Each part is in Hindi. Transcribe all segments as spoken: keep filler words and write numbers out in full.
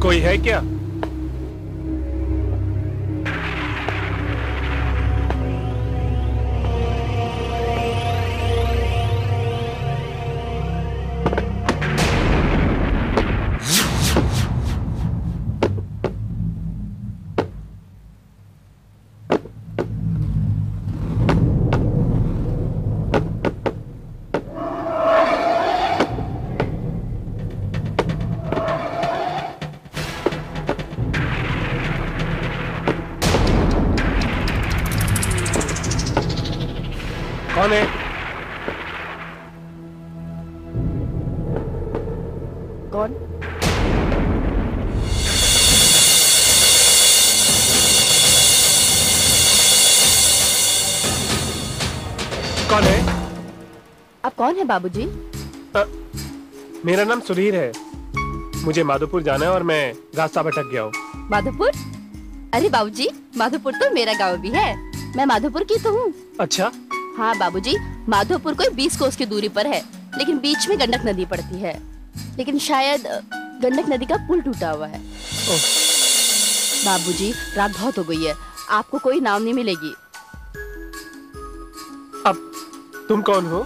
कोई है क्या? कौन है? कौन? कौन है? आप कौन है बाबूजी? आ, मेरा नाम सुधीर है। मुझे माधोपुर जाना है और मैं रास्ता भटक गया हूँ। माधोपुर? अरे बाबूजी, माधोपुर तो मेरा गांव भी है। मैं माधोपुर की तो हूँ। अच्छा? हाँ बाबूजी, माधोपुर कोई बीस कोस की दूरी पर है, लेकिन बीच में गंडक नदी पड़ती है। लेकिन शायद गंडक नदी का पुल टूटा हुआ है। बाबूजी, रात बहुत हो गई है, आपको कोई नाव नहीं मिलेगी। अब तुम कौन हो?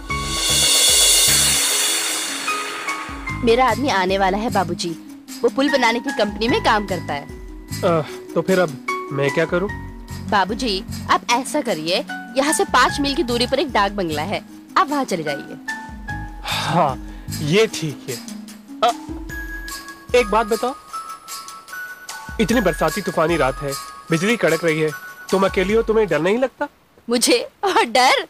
मेरा आदमी आने वाला है बाबूजी। वो पुल बनाने की कंपनी में काम करता है। आ, तो फिर अब मैं क्या करूं? बाबूजी, आप ऐसा करिए, यहाँ से पाँच मील की दूरी पर एक डाक बंगला है, आप वहाँ चले जाइए। हाँ, ये ठीक है। आ, एक बात बताओ, इतनी बरसाती तूफानी रात है, बिजली कड़क रही है, तुम अकेली हो, तुम्हें डर नहीं लगता? मुझे और डर?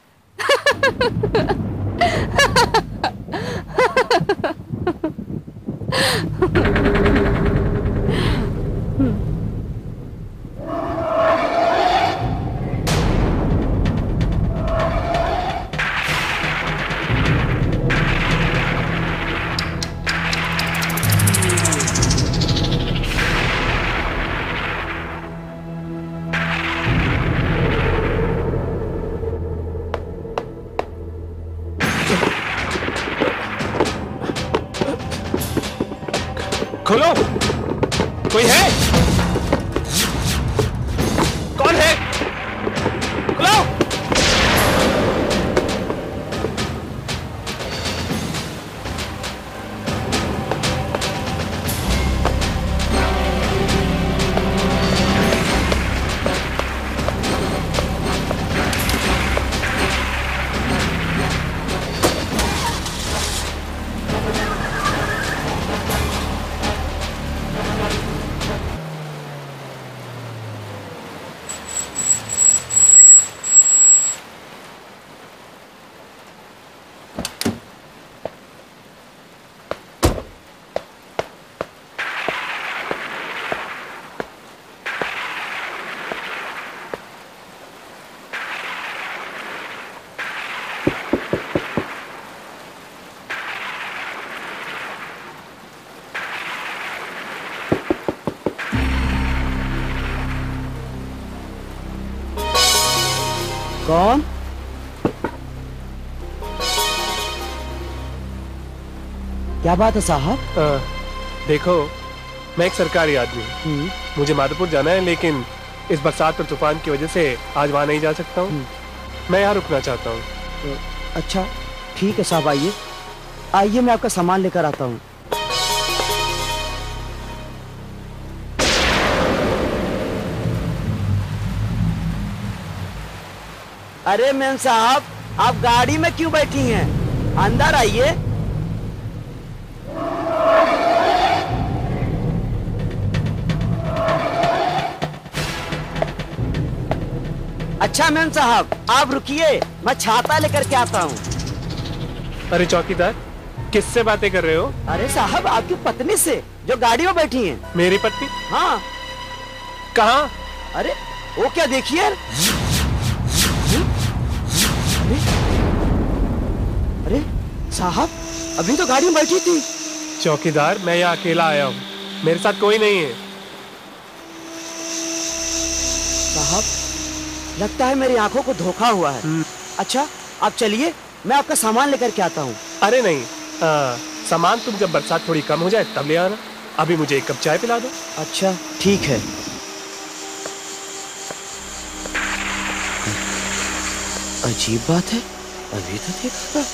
खोलो, कोई है? कौन है? खोलो! कौन? क्या बात है साहब? देखो, मैं एक सरकारी आदमी हूँ। मुझे माधोपुर जाना है, लेकिन इस बरसात और तूफान की वजह से आज वहाँ नहीं जा सकता हूँ। मैं यहाँ रुकना चाहता हूँ। अच्छा, ठीक है साहब, आइए आइए, मैं आपका सामान लेकर आता हूँ। अरे मैम साहब, आप गाड़ी में क्यों बैठी हैं? अंदर आइए। अच्छा मैम साहब, आप रुकिए, मैं छाता लेकर के आता हूँ। अरे चौकीदार, किससे बातें कर रहे हो? अरे साहब, आपकी पत्नी से, जो गाड़ी में बैठी हैं। मेरी पत्नी? हाँ। कहाँ? अरे वो क्या, देखिए। अरे, अरे साहब, अभी तो गाड़ी में बैठी थी। चौकीदार, मैं यहाँ अकेला आया हूँ, मेरे साथ कोई नहीं है। साहब, लगता है मेरी आंखों को धोखा हुआ है। अच्छा, आप चलिए, मैं आपका सामान लेकर के आता हूँ। अरे नहीं, आ, सामान तुम जब बरसात थोड़ी कम हो जाए तब ले आना। अभी मुझे एक कप चाय पिला दो। अच्छा ठीक है। अजीब बात है, अभी तो देखा।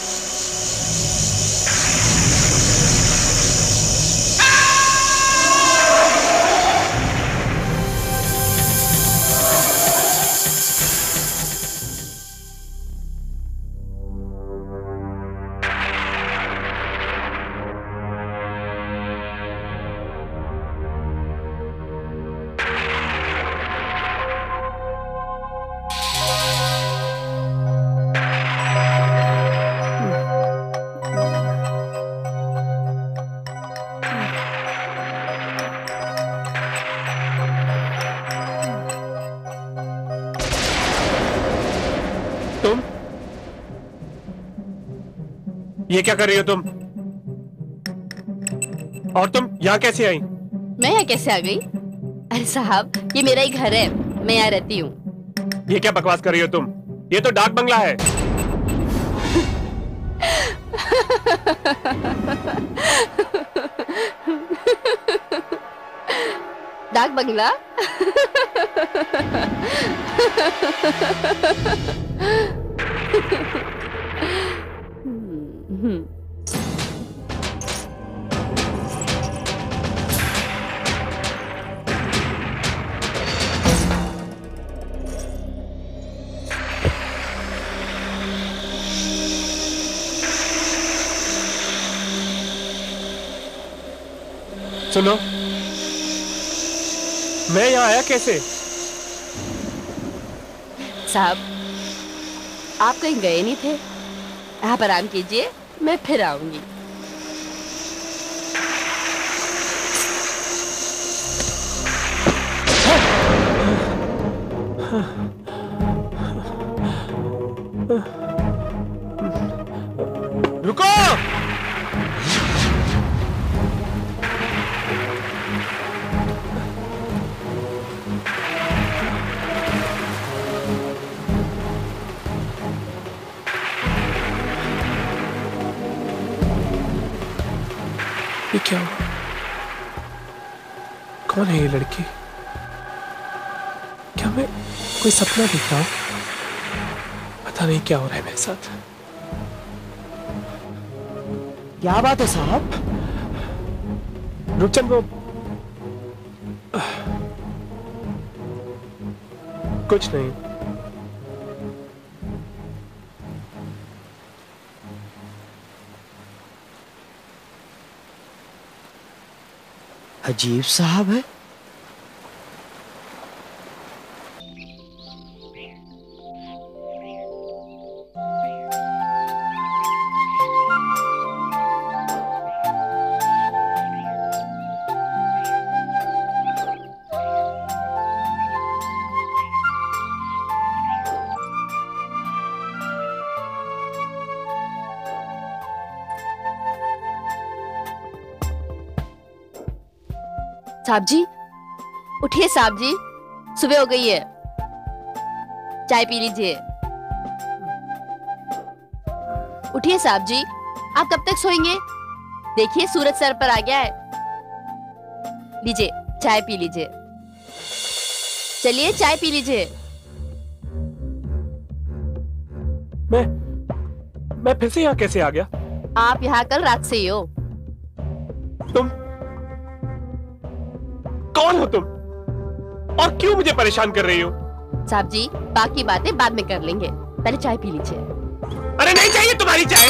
तुम ये क्या कर रही हो तुम? और तुम यहाँ कैसे आई? मैं यहाँ कैसे आ गई? अरे साहब, ये मेरा ही घर है, मैं यहाँ रहती हूँ। ये क्या बकवास कर रही हो तुम? ये तो डाक बंगला है। डाक बंगला? सुनो, मैं यहाँ आया कैसे? साहब, आप कहीं गए नहीं थे? आप आराम कीजिए, मैं फिर आऊंगी। रुको! ये क्या हुआ? कौन है ये लड़की? क्या मैं कोई सपना देख रहा हूं? पता नहीं क्या हो रहा है मेरे साथ। क्या बात है साहब? रुपचंद, वो कुछ नहीं। अजीब साहब है। साहब जी, उठिए साहब जी, सुबह हो गई है, चाय पी लीजिए। उठिए साहब जी, आप कब तक सोएंगे? देखिए सूरज सर पर आ गया है। लीजिए, चाय पी लीजिए। चलिए चाय पी लीजिए। मैं मैं फिर से यहाँ कैसे आ गया? आप यहाँ कल रात से ही हो। तुम कौन हो तुम? और क्यों मुझे परेशान कर रही हो? साहब जी, बाकी बातें बाद में कर लेंगे, पहले चाय पी लीजिए। अरे नहीं चाहिए तुम्हारी चाय।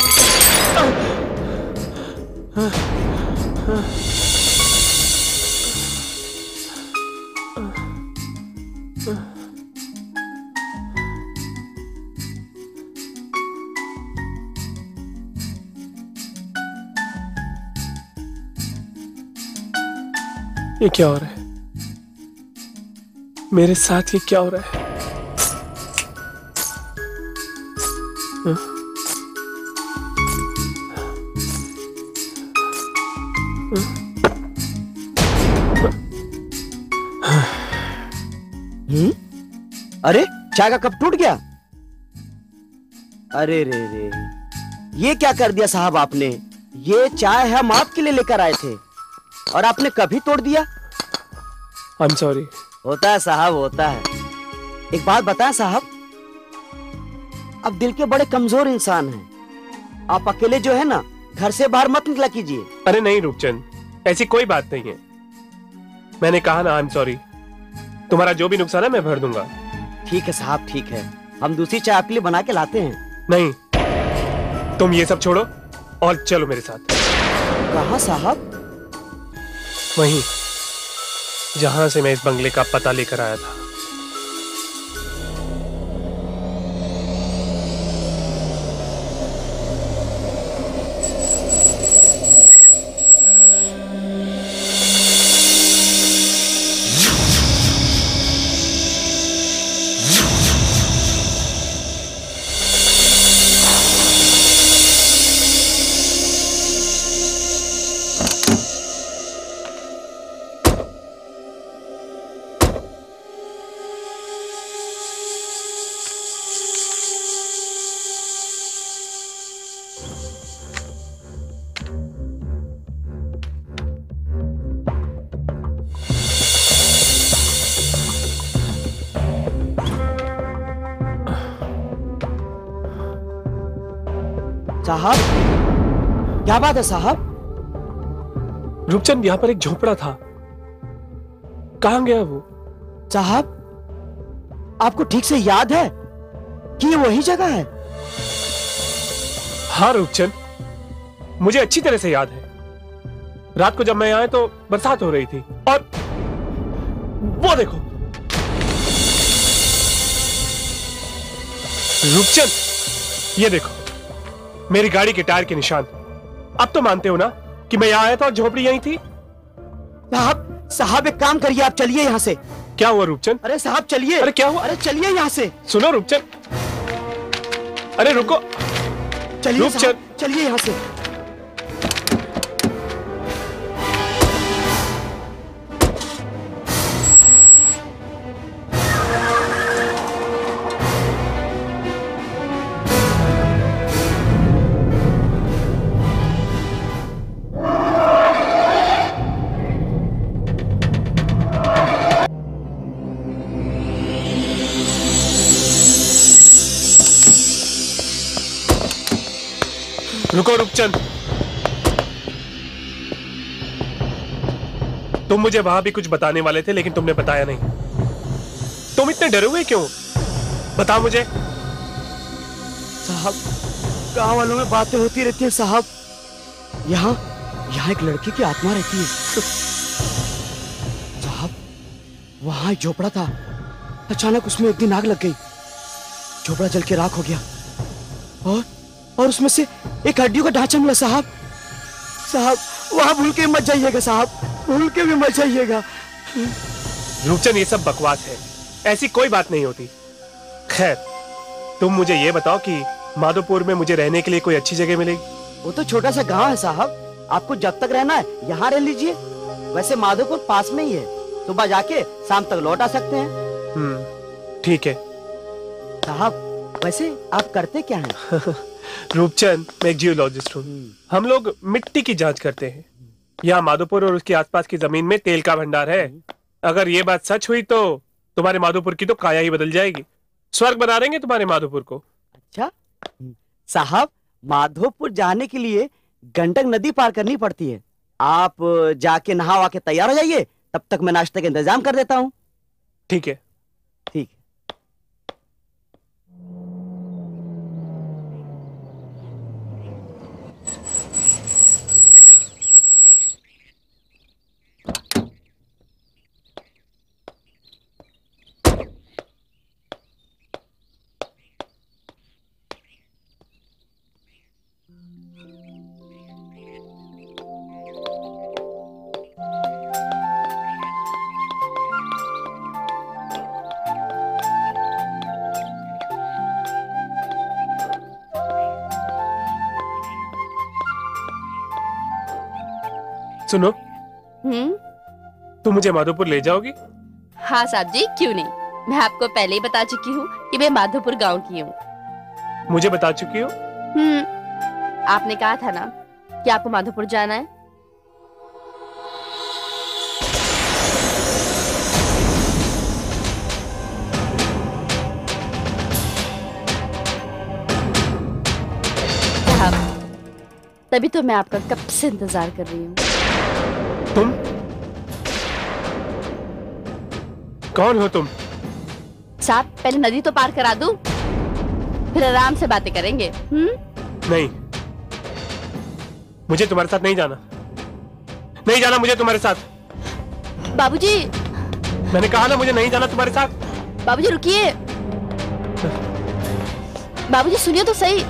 ये क्या हो रहा है? मेरे साथ ये क्या हो रहा है? हाँ? हम्म? अरे चाय का कप टूट गया। अरे रे रे, ये क्या कर दिया साहब आपने? ये चाय हम आपके लिए लेकर आए थे। और आपने कभी तोड़ दिया? I am sorry. होता है साहब, होता है। एक बात बताएं साहब, आप दिल के बड़े कमजोर इंसान हैं। आप अकेले जो है ना, घर से बाहर मत निकला कीजिए। अरे नहीं रूपचंद, ऐसी कोई बात नहीं है। मैंने कहा ना आई एम सॉरी। तुम्हारा जो भी नुकसान है मैं भर दूंगा। ठीक है साहब, ठीक है। हम दूसरी चाय आपके लिए बना के लाते हैं। नहीं, तुम ये सब छोड़ो और चलो मेरे साथ। कहाँ साहब? वहीं जहां से मैं इस बंगले का पता लेकर आया था। साहब, क्या बात है साहब? रूपचंद, यहां पर एक झोपड़ा था, कहां गया वो? साहब, आपको ठीक से याद है कि ये वही जगह है? हाँ रूपचंद, मुझे अच्छी तरह से याद है। रात को जब मैं आया तो बरसात हो रही थी और वो देखो। रूपचंद, ये देखो मेरी गाड़ी के टायर के निशान। अब तो मानते हो ना कि मैं यहां आया था और झोपड़ी यहीं थी? साहब, साहब एक काम करिए, आप चलिए यहाँ से। क्या हुआ रूपचंद? अरे साहब चलिए। अरे क्या हुआ? अरे चलिए यहाँ से। सुनो रूपचंद, अरे रुको। चलिए रूपचंद, साहब, चलिए यहाँ से। रुको रूपचंद, तुम मुझे वहां भी कुछ बताने वाले थे लेकिन तुमने बताया नहीं। तुम इतने डरे हुए क्यों? बता मुझे। साहब, गांव वालों में बातें होती रहती है साहब। यहाँ यहाँ एक लड़की की आत्मा रहती है। साहब, वहां एक झोपड़ा था, अचानक उसमें एक दिन आग लग गई। झोपड़ा जल के राख हो गया और और उसमें से एक हड्डियों का ढांचा मिला साहब। साहब, वहां भूल के मत जाइएगा साहब, भूल के भी मत जाइएगा। रूपचंद, ये सब बकवास है, ऐसी कोई बात नहीं होती। खैर, तुम मुझे ये बताओ कि माधोपुर में मुझे रहने के लिए कोई अच्छी जगह मिलेगी? वो तो छोटा सा गांव है साहब, आपको जब तक रहना है यहाँ रह लीजिए। वैसे माधोपुर पास में ही है, सुबह जाके शाम तक लौट आ सकते हैं। हम्म, ठीक है। साहब, वैसे आप करते क्या हैं? रूपचंद, मैं एक जियोलॉजिस्ट हूँ। हम लोग मिट्टी की जांच करते हैं। यहाँ माधोपुर और उसके आसपास की जमीन में तेल का भंडार है। अगर ये बात सच हुई तो तुम्हारे माधोपुर की तो काया ही बदल जाएगी। स्वर्ग बना देंगे तुम्हारे माधोपुर को। अच्छा साहब, माधोपुर जाने के लिए गंडक नदी पार करनी पड़ती है। आप जाके नहा वहा के तैयार हो जाइए, तब तक मैं नाश्ते का इंतजाम कर देता हूँ। ठीक है। ठीक है। सुनो, हम्म, तुम मुझे माधोपुर ले जाओगी? हाँ साहब जी, क्यों नहीं। मैं आपको पहले ही बता चुकी हूँ कि मैं माधोपुर गांव की हूँ। मुझे बता चुकी हो? हम्म, आपने कहा था ना कि आपको माधोपुर जाना है। तभी तो मैं आपका कब से इंतजार कर रही हूँ। तुम कौन हो तुम? साहब पहले नदी तो पार करा दूं, फिर आराम से बातें करेंगे। हम्म? नहीं, मुझे तुम्हारे साथ नहीं जाना, नहीं जाना मुझे तुम्हारे साथ। बाबूजी, मैंने कहा ना मुझे नहीं जाना तुम्हारे साथ। बाबूजी रुकिए, बाबूजी सुनिए तो सही।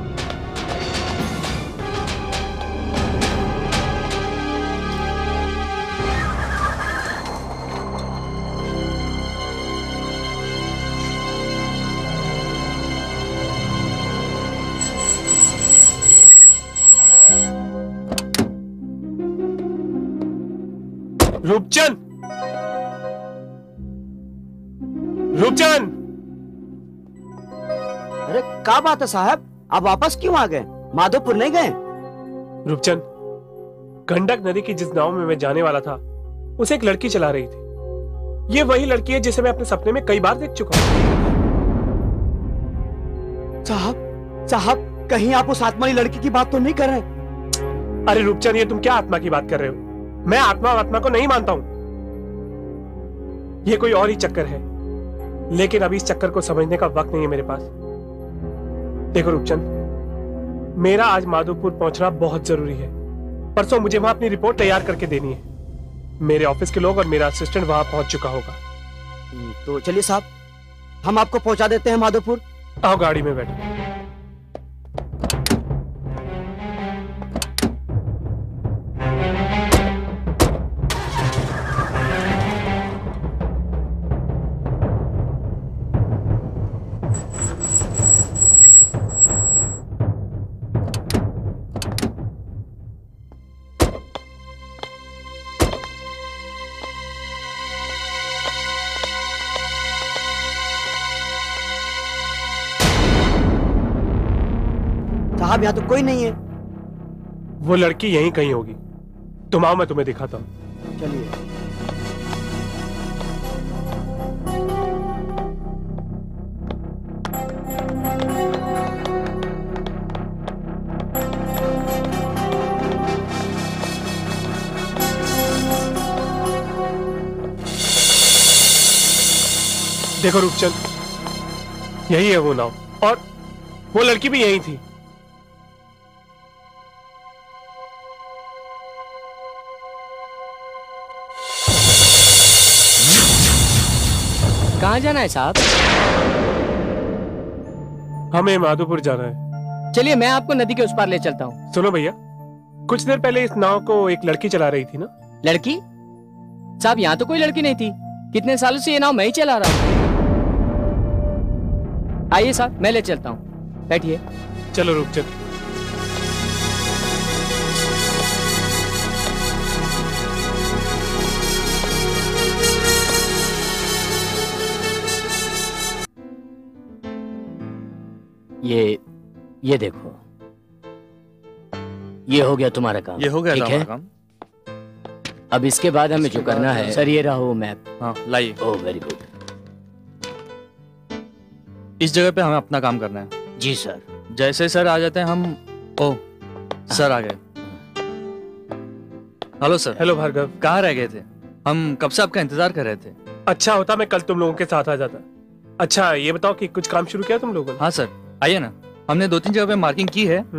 रूपचंद, रूपचंद! अरे क्या बात है साहब, आप वापस क्यों आ गए? माधोपुर नहीं गए? रूपचंद, गंडक नदी की जिस नाव में मैं जाने वाला था उसे एक लड़की चला रही थी। ये वही लड़की है जिसे मैं अपने सपने में कई बार देख चुका हूं। साहब साहब कहीं आप उस आत्मा वाली लड़की की बात तो नहीं कर रहे? अरे रूपचंद, ये तुम क्या आत्मा की बात कर रहे हो? मैं आत्मा आत्मा को नहीं मानता हूं। ये कोई और ही चक्कर है, लेकिन अभी इस चक्कर को समझने का वक्त नहीं है मेरे पास। देखो रूपचंद, मेरा आज माधोपुर पहुंचना बहुत जरूरी है। परसों मुझे वहां अपनी रिपोर्ट तैयार करके देनी है। मेरे ऑफिस के लोग और मेरा असिस्टेंट वहां पहुंच चुका होगा। तो चलिए साहब, हम आपको पहुंचा देते हैं माधोपुर। आओ गाड़ी में बैठो। साहब यहाँ तो कोई नहीं है। वो लड़की यहीं कहीं होगी, तुम आओ मैं तुम्हें दिखाता हूं। चलिए। देखो रूपचंद, यही है वो नाव, और वो लड़की भी यही थी। कहाँ जाना है साहब? हमें माधोपुर जाना है। चलिए मैं आपको नदी के उस पार ले चलता हूँ। सुनो भैया, कुछ देर पहले इस नाव को एक लड़की चला रही थी ना? लड़की? साहब यहाँ तो कोई लड़की नहीं थी। कितने सालों से ये नाव मैं ही चला रहा हूँ। आइए साहब, मैं ले चलता हूँ, बैठिए। चलो रूपचंद। ये ये देखो, ये हो गया तुम्हारा काम। ये हो गया ठीक हमारा है? काम। अब इसके बाद हमें जो करना है, सर ये रहा वो मैप। हाँ लाइए। Oh very good. इस जगह पे हमें अपना काम करना है। जी सर। जैसे सर आ जाते हैं हम। ओह सर आ गए। Hello sir. हेलो भार्गव। कहाँ रह गए थे? हम कब से आपका इंतजार कर रहे थे। अच्छा होता मैं कल तुम लोगों के साथ आ जाता। अच्छा ये बताओ कि कुछ काम शुरू किया तुम लोगों ने? हाँ सर, आइए ना, हमने दो तीन जगह पे मार्किंग की है।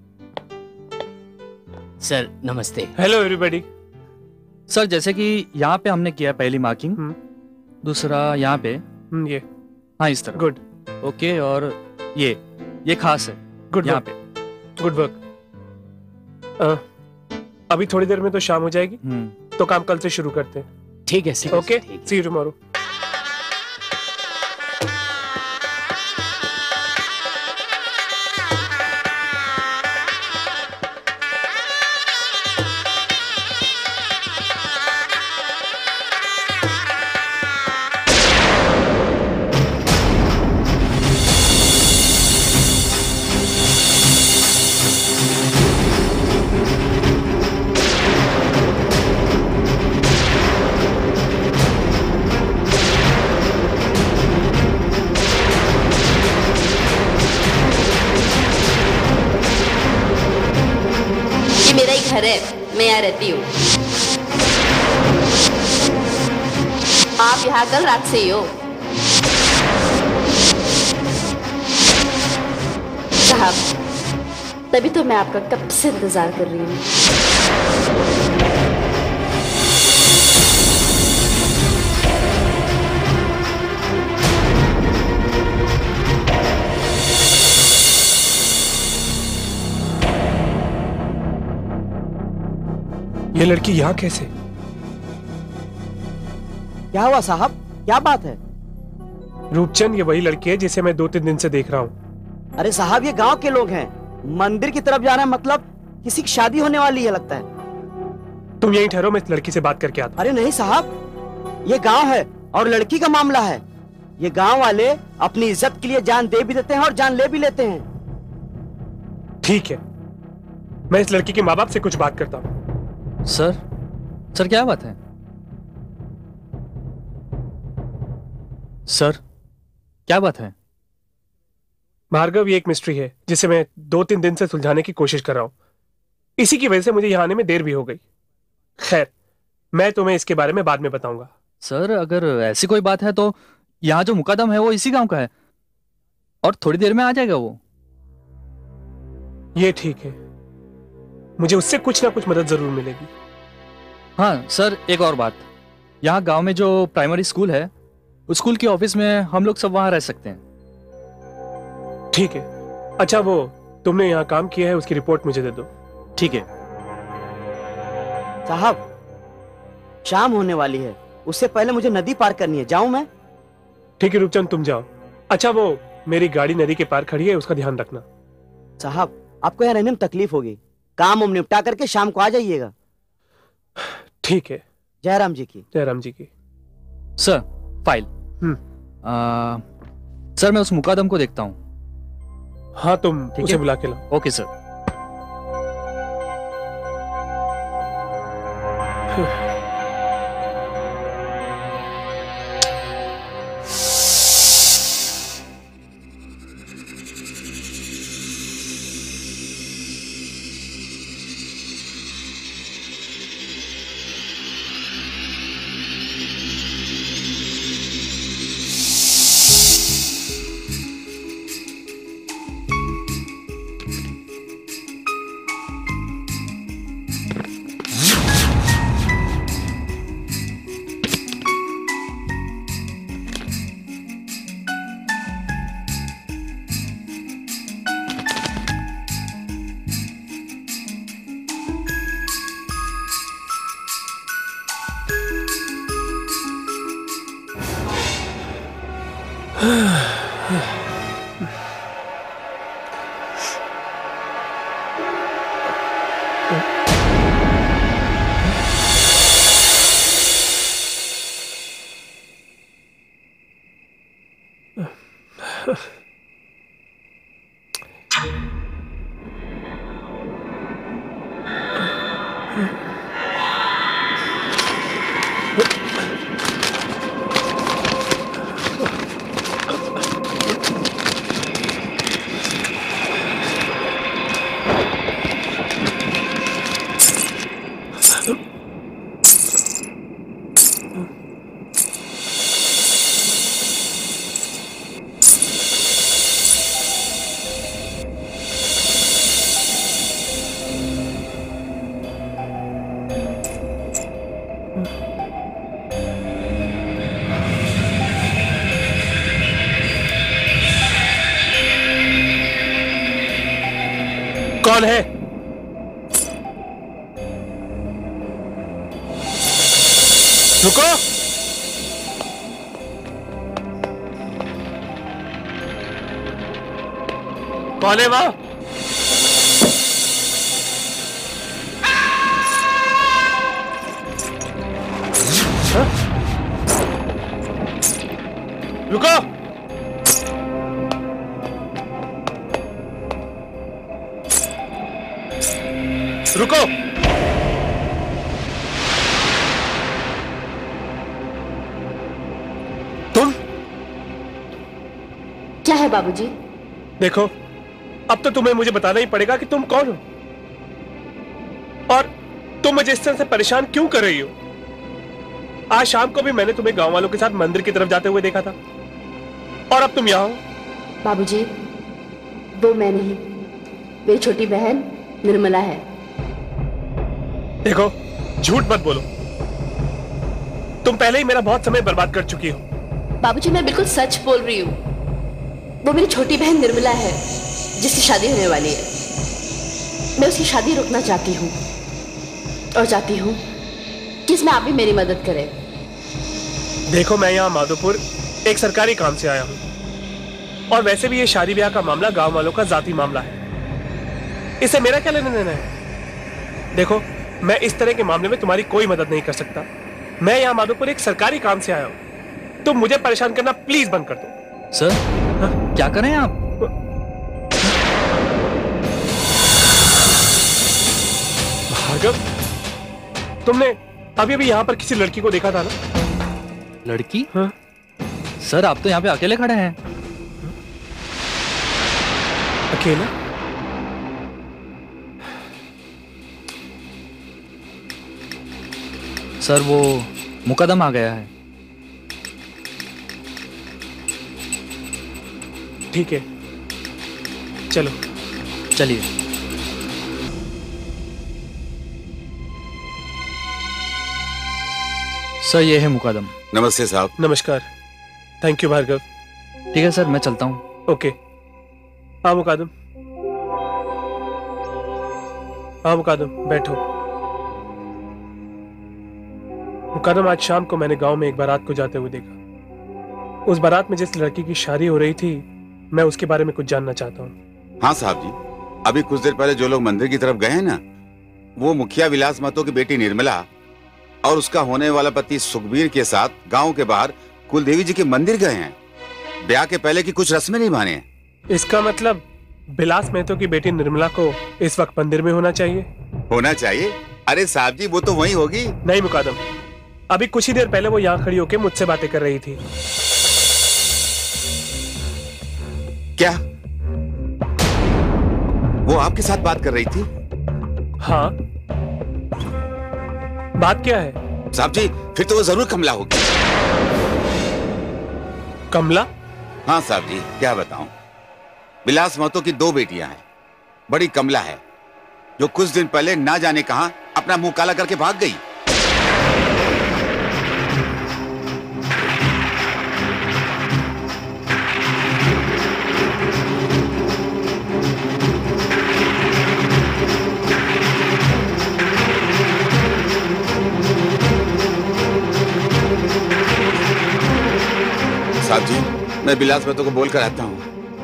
सर नमस्ते। Hello everybody. सर जैसे कि यहाँ पे हमने किया पहली मार्किंग, दूसरा यहाँ पे, ये हाँ इस तरह। गुड। ओके, और ये ये खास है। गुड यहाँ पे पे। Good work. अभी थोड़ी देर में तो शाम हो जाएगी, तो काम कल से शुरू करते हैं। ठीक है sir. Okay, see you tomorrow. ये मेरा ही घर है, मैं यहाँ रहती हूँ। आप यहाँ कल रात से ही हो। साहब, तभी तो मैं आपका कब से इंतजार कर रही हूँ। ये लड़की यहाँ कैसे? क्या हुआ साहब, क्या बात है? रूपचंद ये वही लड़की है जिसे मैं दो तीन दिन से देख रहा हूँ। अरे साहब, ये गांव के लोग हैं, मंदिर की तरफ जाना है, मतलब किसी की शादी होने वाली है लगता है। तुम यहीं ठहरो, मैं इस लड़की से बात करके आता हूं। अरे नहीं साहब, ये गांव है और लड़की का मामला है। ये गांव वाले अपनी इज्जत के लिए जान दे भी देते हैं और जान ले भी लेते हैं। ठीक है, मैं इस लड़की के माँ बाप से कुछ बात करता हूँ। सर सर क्या बात है? सर क्या बात है? भार्गव, ये एक मिस्ट्री है जिसे मैं दो तीन दिन से सुलझाने की कोशिश कर रहा हूं। इसी की वजह से मुझे यहाँ आने में देर भी हो गई। खैर, मैं तुम्हें इसके बारे में बाद में बताऊंगा। सर अगर ऐसी कोई बात है तो यहाँ जो मुकदम है वो इसी गांव का है और थोड़ी देर में आ जाएगा वो। ये ठीक है, मुझे उससे कुछ ना कुछ मदद जरूर मिलेगी। हाँ सर, एक और बात, यहाँ गांव में जो प्राइमरी स्कूल है, उस स्कूल के ऑफिस में हम लोग सब वहां रह सकते हैं। ठीक है। अच्छा, वो तुमने यहाँ काम किया है उसकी रिपोर्ट मुझे दे दो। ठीक है साहब, शाम होने वाली है, उससे पहले मुझे नदी पार करनी है। जाऊं मैं? ठीक है रूपचंद, तुम जाओ। अच्छा, वो मेरी गाड़ी नदी के पार खड़ी है, उसका ध्यान रखना। साहब, आपको यहाँ रहने में तकलीफ होगी, काम उम निपटा करके शाम को आ जाइएगा। ठीक है। जयराम जी की। जयराम जी की। Sir, file. हम्म। आ, सर मैं उस मुकदम को देखता हूँ। हाँ, तुम ठीक उसे है? बुला के लाओ। Okay sir. कौन है? रुको। कौन है वहां? हाँ? रुको। रुको। तुम? क्या है बाबूजी? देखो, अब तो तुम्हें मुझे बताना ही पड़ेगा कि तुम कौन हो। तुम मुझे इस तरह से परेशान क्यों कर रही हो? आज शाम को भी मैंने तुम्हें गांव वालों के साथ मंदिर की तरफ जाते हुए देखा था, और अब तुम यहाँ हो। बाबूजी, वो मैं नहीं, मेरी छोटी बहन निर्मला है। देखो, झूठ मत बोलो, तुम पहले ही मेरा बहुत समय बर्बाद कर चुकी हो। बाबूजी, मैं बिल्कुल सच बोल रही हूँ। वो मेरी छोटी बहन निर्मला है, जिसकी शादी होने वाली है। मैं उसकी शादी रोकना चाहती हूँ, और चाहती हूँ कि इसमें आप भी मेरी मदद करें। देखो, मैं यहाँ माधोपुर एक सरकारी काम से आया हूँ, और वैसे भी ये शादी ब्याह का मामला गांव वालों का जाती मामला है। इससे मेरा क्या लेना देना है? देखो, मैं इस तरह के मामले में तुम्हारी कोई मदद नहीं कर सकता। मैं यहाँ माधोपुर एक सरकारी काम से आया हूँ, तुम मुझे परेशान करना प्लीज बंद कर दो। सर, हाँ? क्या कर रहे हैं आप? भार्गव, तुमने अभी अभी यहाँ पर किसी लड़की को देखा था ना? लड़की? हाँ? सर, आप तो यहाँ पे अकेले खड़े हैं। अकेला? सर, वो मुकदमा आ गया है। ठीक है, चलो। चलिए। सर, ये है मुकदम। नमस्ते साहब। नमस्कार। Thank you Bhargav. ठीक है सर, मैं चलता हूँ। ओके। हाँ मुकदम, हाँ मुकदम, बैठो। मुकदम, आज शाम को मैंने गांव में एक बारात को जाते हुए देखा। उस बारात में जिस लड़की की शादी हो रही थी, मैं उसके बारे में कुछ जानना चाहता हूँ। हाँ साहब जी, अभी कुछ देर पहले जो लोग मंदिर की तरफ गए हैं ना, वो मुखिया विलास महतो की बेटी निर्मला और उसका होने वाला पति सुखबीर के साथ गांव के बाहर कुलदेवी जी के मंदिर गए हैं। ब्याह के पहले की कुछ रस्में निभाने हैं। इसका मतलब विलास महतो की बेटी निर्मला को इस वक्त मंदिर में होना चाहिए? होना चाहिए? अरे साहब जी, वो तो वहीं होगी। नहीं मुकदम, अभी कुछ ही देर पहले वो यहाँ खड़ी होकर मुझसे बातें कर रही थी। क्या वो आपके साथ बात कर रही थी? हाँ। बात क्या है? साहब जी, फिर तो वो जरूर कमला होगी। कमला? हाँ साहब जी, क्या बताऊं, विलास महतो की दो बेटियां हैं। बड़ी कमला है, जो कुछ दिन पहले ना जाने कहां अपना मुंह काला करके भाग गई। साहब जी, मैं विलास महतो को बोलकर आता हूं।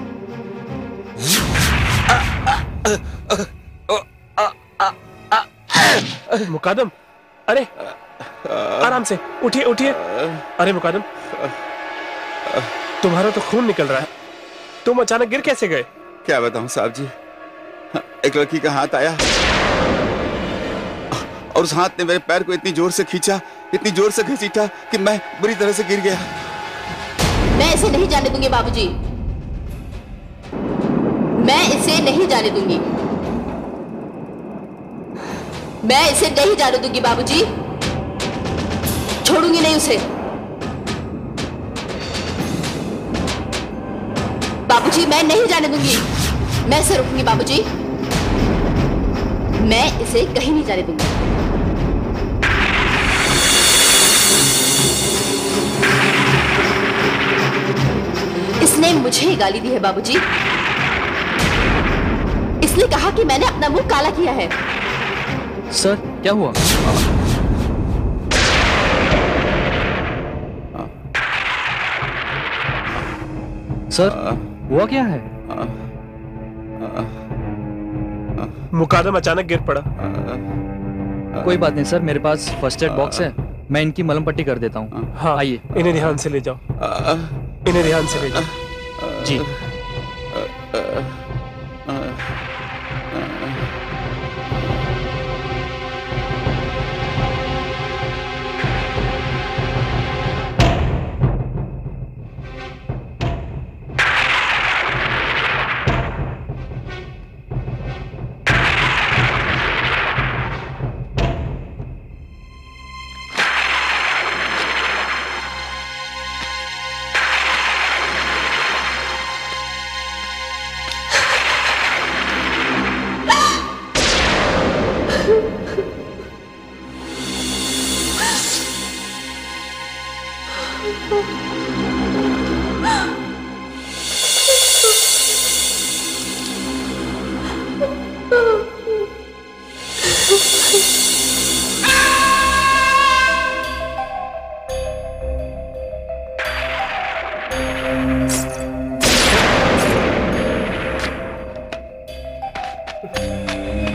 मुकदम, अरे आराम से, उठिए उठिए। अरे मुकदम, तुम्हारा तो खून निकल रहा है, तुम अचानक गिर कैसे गए? क्या बताऊं साहब जी, एक लड़की का हाथ आया और उस हाथ ने मेरे पैर को इतनी जोर से खींचा, इतनी जोर से घसीटा कि मैं बुरी तरह से गिर गया। मैं इसे नहीं जाने दूंगी बाबूजी, मैं इसे नहीं जाने दूंगी, मैं इसे नहीं जाने दूंगी बाबूजी, छोड़ूंगी नहीं उसे। बाबूजी, मैं नहीं जाने दूंगी, मैं इसे रोकूंगी बाबूजी, मैं इसे कहीं नहीं जाने दूंगी। इसने मुझे गाली दी है बाबूजी, इसने कहा कि मैंने अपना मुंह काला किया है। सर, क्या हुआ? सर, हुआ क्या है? मुकदम अचानक गिर पड़ा। कोई बात नहीं सर, मेरे पास फर्स्ट एड बॉक्स है, मैं इनकी मलम पट्टी कर देता हूँ। हाँ, आइए। इन्हें ध्यान से ले जाओ, इन्हें ध्यान से ले जाओ। जी।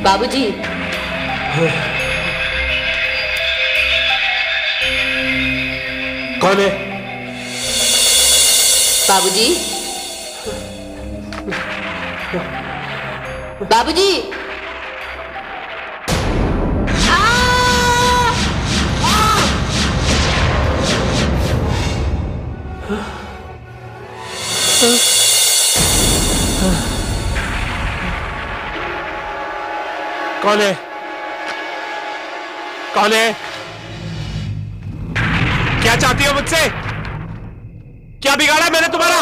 बाबूजी। कौन है? बाबूजी, बाबूजी। कौन है? कौन है? क्या चाहती हो मुझसे? क्या बिगाड़ा मैंने तुम्हारा?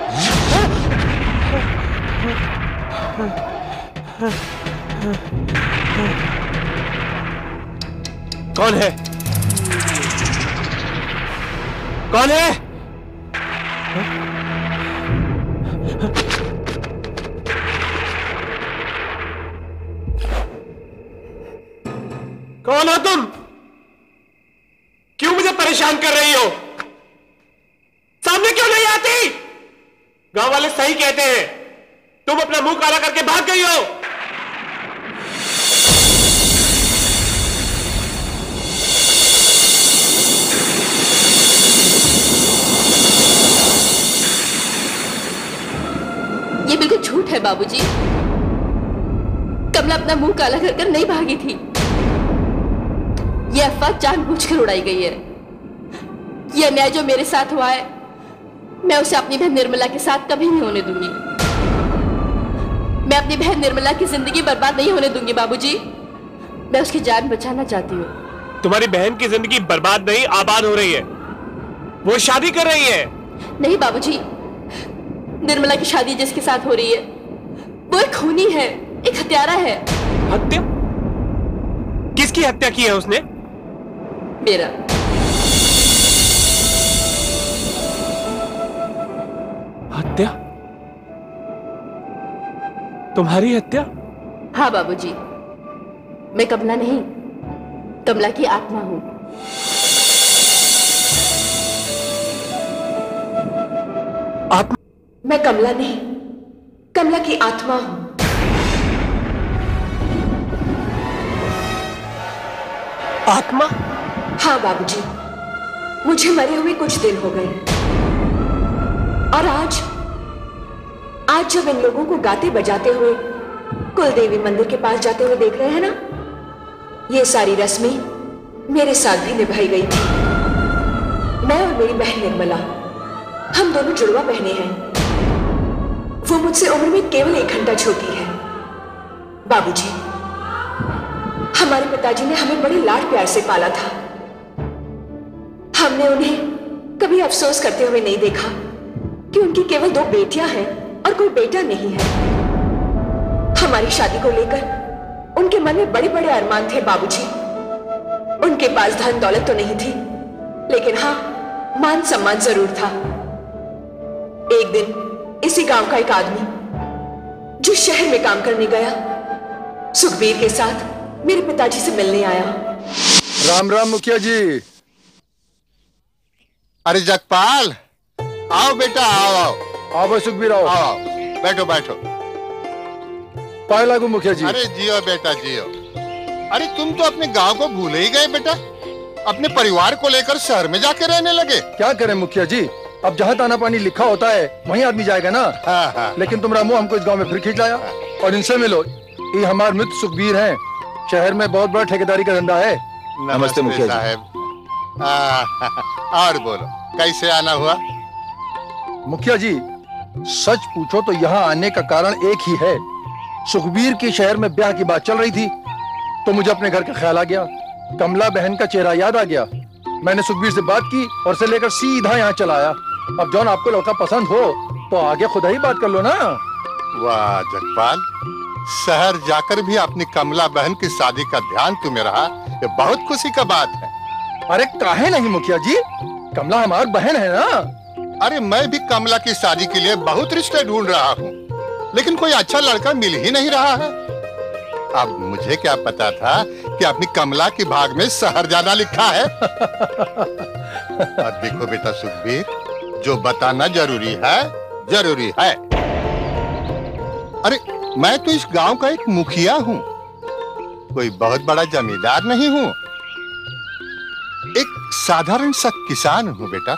कौन है? कौन है? कौन हो तुम? क्यों मुझे परेशान कर रही हो? सामने क्यों नहीं आती? गांव वाले सही कहते हैं, तुम अपना मुंह काला करके भाग गई हो। ये बिल्कुल झूठ है बाबूजी। कमला अपना मुंह काला कर कर नहीं भागी थी। यह अफवाह जानबूझकर उड़ाई गई है। यह अन्याय जो मेरे साथ हुआ है, मैं उसे अपनी बहन निर्मला के साथ कभी नहीं होने दूंगी। मैं अपनी बहन निर्मला की जिंदगी बर्बाद नहीं होने दूंगी बाबूजी। मैं उसकी जान बचाना चाहती हूँ। तुम्हारी बहन की जिंदगी बर्बाद नहीं, आबाद हो रही है। वो शादी कर रही है। नहीं बाबूजी, निर्मला की शादी जिसके साथ हो रही है वो एक खूनी है, एक हत्यारा है। हत्या? किसकी हत्या की है उसने? मेरा। हत्या? तुम्हारी हत्या? हाँ बाबूजी, मैं कमला नहीं, कमला की आत्मा हूं। आत्मा? मैं कमला नहीं, कमला की आत्मा हूं। आत्मा? हाँ बाबूजी, मुझे मरे हुए कुछ दिन हो गए और आज आज जब इन लोगों को गाते बजाते हुए कुलदेवी मंदिर के पास जाते हुए देख रहे हैं ना, ये सारी रस्में मेरे साथ भी निभाई गई थी। मैं और मेरी बहन निर्मला, हम दोनों जुड़वा बहनें हैं। वो मुझसे उम्र में केवल एक घंटा छोटी है। बाबूजी, हमारे पिताजी ने हमें बड़े लाड प्यार से पाला था। हमने उन्हें कभी अफसोस करते हुए नहीं देखा कि उनकी केवल दो बेटियां हैं और कोई बेटा नहीं है। हमारी शादी को लेकर उनके मन में बड़े बड़े अरमान थे बाबूजी। उनके पास धन दौलत तो नहीं थी, लेकिन हाँ, मान सम्मान जरूर था। एक दिन इसी गांव का एक आदमी जो शहर में काम करने गया, सुखबीर के साथ मेरे पिताजी से मिलने आया। राम राम मुखिया जी। अरे जगपाल, आओ बेटा, आओ आओ आओ भाई सुखबीर, आओ आओ, बैठो बैठो। पाए लागू मुखिया जी। अरे जियो बेटा जियो। अरे तुम तो अपने गांव को भूल ही गए बेटा, अपने परिवार को लेकर शहर में जाके रहने लगे। क्या करें मुखिया जी, अब जहाँ ताना पानी लिखा होता है वहीं आदमी जाएगा ना। हाँ, हाँ। लेकिन तुम रामू हमको इस गांव में फिर खींच लाया। और इनसे मिलो, ये हमारे मित्र सुखबीर हैं। शहर में बहुत बड़ा ठेकेदारी का धंधा है। नमस्ते मुखिया साहब। और बोलो, कैसे आना हुआ? मुखिया जी, सच पूछो तो यहाँ आने का कारण एक ही है। सुखबीर की शहर में ब्याह की बात चल रही थी तो मुझे अपने घर का ख्याल आ गया। कमला बहन का चेहरा याद आ गया। मैंने सुखबीर से बात की और से लेकर सीधा यहाँ चला आया। अब जौन आपको लड़का पसंद हो तो आगे खुद ही बात कर लो ना। वाह जगपाल, शहर जाकर भी अपनी कमला बहन की शादी का ध्यान तुम्हें रहा, ये बहुत खुशी का बात है। अरे काहे नहीं मुखिया जी, कमला हमारी बहन है ना। अरे मैं भी कमला की शादी के लिए बहुत रिश्ते ढूंढ रहा हूँ, लेकिन कोई अच्छा लड़का मिल ही नहीं रहा है। अब मुझे क्या पता था कि अपनी कमला की भाग में शहर जाना लिखा है। और देखो बेटा सुखबीर, जो बताना जरूरी है जरूरी है। अरे मैं तो इस गांव का एक मुखिया हूँ, कोई बहुत बड़ा जमींदार नहीं हूँ, एक साधारण सा किसान हूँ बेटा।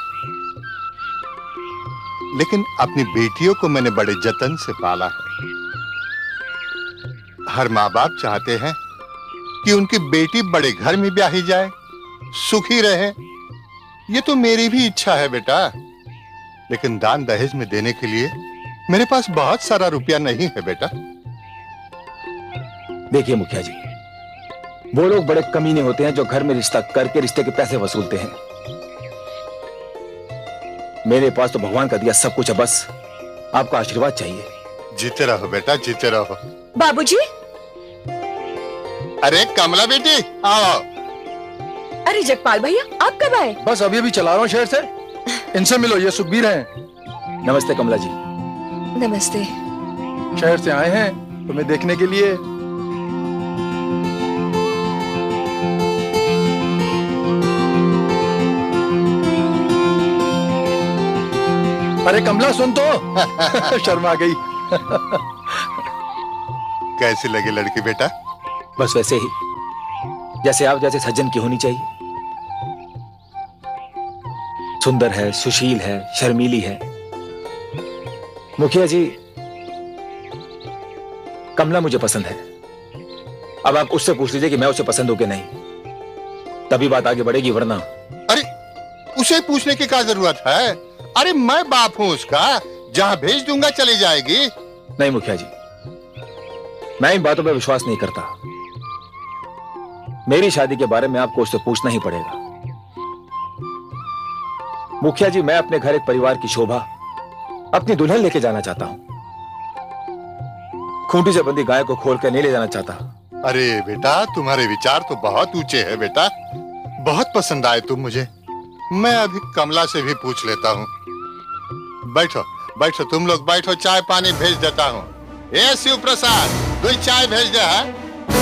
लेकिन अपनी बेटियों को मैंने बड़े जतन से पाला है। हर माँ बाप चाहते हैं कि उनकी बेटी बड़े घर में ब्याही जाए, सुखी रहे। ये तो मेरी भी इच्छा है बेटा, लेकिन दान दहेज में देने के लिए मेरे पास बहुत सारा रुपया नहीं है बेटा। देखिए मुखिया जी, वो लोग बड़े कमीने होते हैं जो घर में रिश्ता करके रिश्ते के पैसे वसूलते हैं। मेरे पास तो भगवान का दिया सब कुछ है, बस आपका आशीर्वाद चाहिए। जीते रहो बेटा, जीते रहो। बाबूजी। अरे कमला बेटी आओ। अरे जगपाल भैया, आप कब आए? बस अभी अभी चला रहा हूँ शहर से। इनसे मिलो, ये सुखबीर हैं। नमस्ते कमला जी। नमस्ते। शहर से आए हैं तुम्हें देखने के लिए। अरे कमला सुन तो। शर्मा गई। कैसी लगी लड़की बेटा? बस वैसे ही जैसे आप जैसे सज्जन की होनी चाहिए। सुंदर है, सुशील है, शर्मीली है। मुखिया जी, कमला मुझे पसंद है। अब आप उससे पूछ लीजिए कि मैं उसे पसंद हूं कि नहीं, तभी बात आगे बढ़ेगी, वरना। अरे उसे पूछने की क्या जरूरत है? अरे मैं बाप हूं उसका, जहां भेज दूंगा चली जाएगी। नहीं मुखिया जी, मैं इन बातों पर विश्वास नहीं करता। मेरी शादी के बारे में आपको उससे पूछना ही पड़ेगा। मुखिया जी, मैं अपने घर एक परिवार की शोभा अपनी दुल्हन लेके जाना चाहता हूं। खूंटी से बंधी गाय को खोल कर नहीं ले जाना चाहता। अरे बेटा, तुम्हारे विचार तो बहुत ऊंचे हैं बेटा, बहुत पसंद आए तुम मुझे। मैं अभी कमला से भी पूछ लेता हूँ। बैठो बैठो, तुम लोग बैठो, चाय पानी भेज देता हूँ। ए शिव प्रसाद, दो चाय भेज दे। है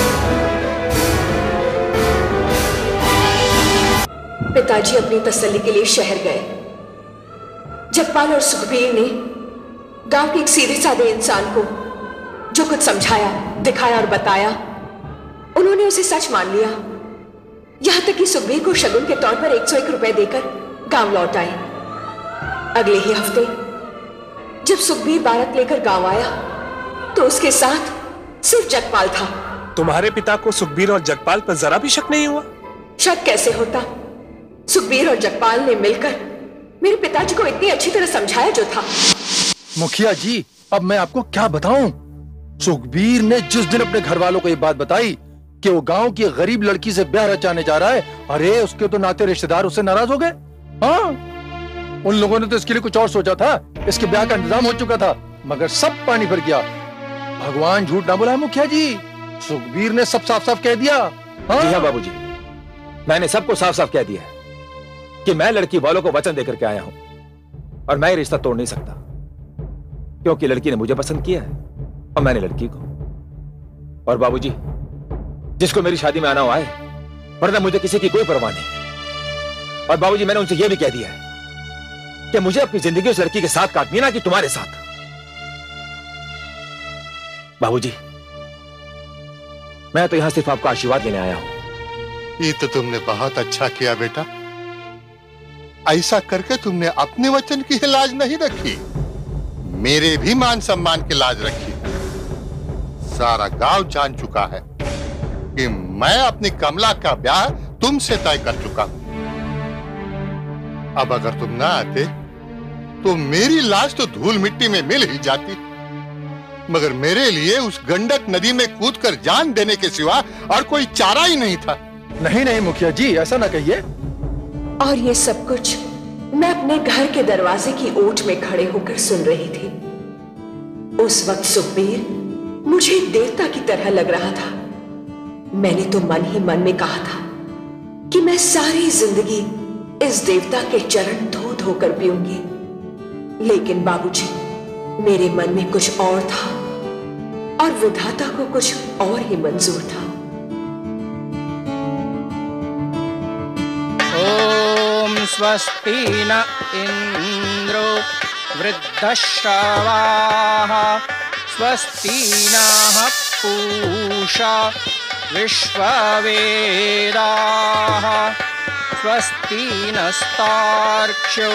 पिताजी अपनी तसल्ली के लिए शहर गए। जगपाल और सुखबीर ने गांव के एक सीधे साधे इंसान को जो कुछ समझाया, दिखाया और बताया, उन्होंने उसे सच मान लिया। यहां तक कि सुखबीर को शगुन के तौर पर एक सौ एक रुपए देकर गांव लौट आए। अगले ही हफ्ते जब सुखबीर बारात लेकर गांव आया तो उसके साथ सिर्फ जगपाल था। तुम्हारे पिता को सुखबीर और जगपाल पर जरा भी शक नहीं हुआ? शक कैसे होता? सुखबीर और जगपाल ने मिलकर मेरे पिताजी को इतनी अच्छी तरह समझाया जो था। मुखिया जी, अब मैं आपको क्या बताऊं? सुखबीर ने जिस दिन अपने घर वालों को ये बात बताई कि वो गांव की गरीब लड़की से ब्याह रचाने जा रहा है, अरे उसके तो नाते रिश्तेदार उससे नाराज हो गए। हाँ, उन लोगों ने तो इसके लिए कुछ और सोचा था, इसके ब्याह का इंतजाम हो चुका था, मगर सब पानी भर गया। भगवान झूठ ना बोला है मुखिया जी, सुखबीर ने सब साफ साफ कह दिया। हाँ? जी हाँ बाबूजी, मैंने सबको साफ साफ कह दिया है कि मैं लड़की वालों को वचन देकर के आया हूं और मैं रिश्ता तोड़ नहीं सकता, क्योंकि लड़की ने मुझे पसंद किया है और मैंने लड़की को। और बाबूजी, जिसको मेरी शादी में आना हो आए, वरना मुझे किसी की कोई परवाह नहीं। और बाबूजी, मैंने उनसे यह भी कह दिया है कि मुझे अपनी जिंदगी उस लड़की के साथ काटनी है, ना कि तुम्हारे साथ। बाबूजी, मैं तो यहां सिर्फ आपका आशीर्वाद लेने आया हूं। ये तो तुमने बहुत अच्छा किया बेटा। ऐसा करके तुमने अपने वचन की लाज नहीं रखी, मेरे भी मान सम्मान की लाज रखी। सारा गांव जान चुका है कि मैं अपनी कमला का ब्याह तुमसे तय कर चुका हूं। अब अगर तुम ना आते तो मेरी लाश तो धूल मिट्टी में मिल ही जाती, मगर मेरे लिए उस गंडक नदी में कूदकर जान देने के सिवा और कोई चारा ही नहीं था। नहीं नहीं मुखिया जी, ऐसा ना कहिए। और ये सब कुछ मैं अपने घर के दरवाजे की ओट में खड़े होकर सुन रही थी। उस वक्त सुखबीर मुझे देवता की तरह लग रहा था। मैंने तो मन ही मन में कहा था कि मैं सारी जिंदगी इस देवता के चरण धो धो कर पीऊंगी। लेकिन बाबूजी, मेरे मन में कुछ और था और विधाता को कुछ और ही मंजूर था। ओम स्वस्ति न इंद्रो वृद्धश्रवाः स्वस्ति नः पूषा विश्ववेदाः स्वस्ति नस्तार्क्ष्यो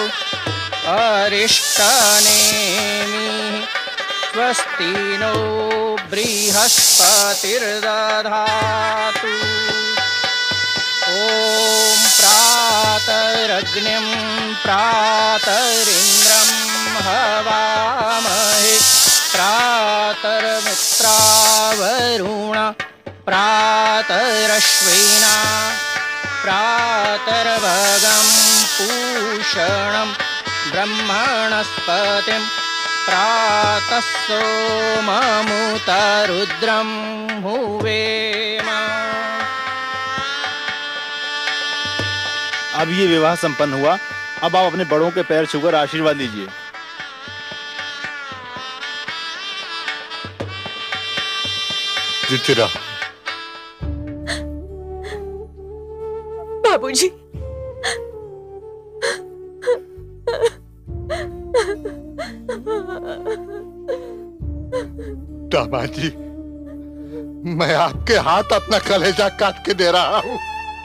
अरिष्टनेमिः स्वस्ति नो बृहस्पतिर्दधातु। ॐ प्रातरग्निं प्रातरिन्द्रं हवामहे प्रातर्मित्रावरुण प्रातरश्विना प्रातर्भगं पूषणं ब्रह्मणस्पतिं प्रातः सोममुतरुद्रं हुवेम। अब ये विवाह संपन्न हुआ। अब आप अपने बड़ों के पैर छूकर आशीर्वाद लीजिए। जीते रहो। बाबूजी, दामाद जी, मैं आपके हाथ अपना कलेजा काट के दे रहा हूं।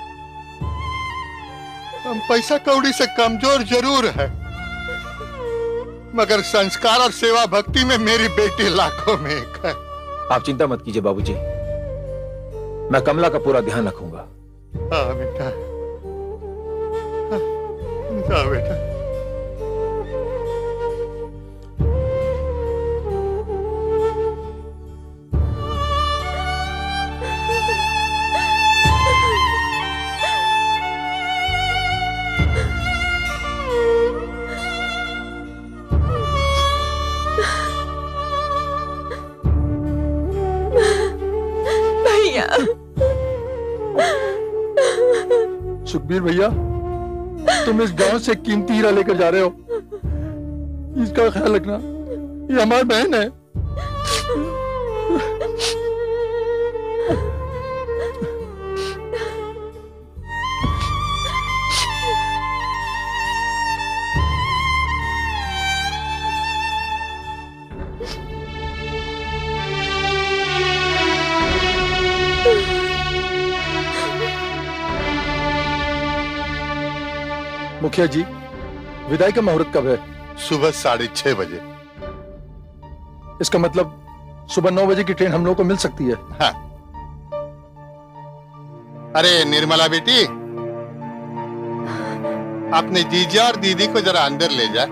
हम पैसा कौड़ी से कमजोर जरूर है, मगर संस्कार और सेवा भक्ति में मेरी बेटी लाखों में एक है। आप चिंता मत कीजिए बाबूजी, मैं कमला का पूरा ध्यान रखूंगा। हाँ बेटा, हाँ बेटा। सुखबीर भैया, तुम इस गांव से कीमती हीरा लेकर जा रहे हो, इसका ख्याल रखना, ये हमारी बहन है। मुखिया जी, विदाई का मुहूर्त कब है? सुबह साढ़े छह बजे। इसका मतलब सुबह नौ बजे की ट्रेन हम लोग को मिल सकती है। हाँ। अरे निर्मला बेटी, अपने जीजा और दीदी को जरा अंदर ले जा।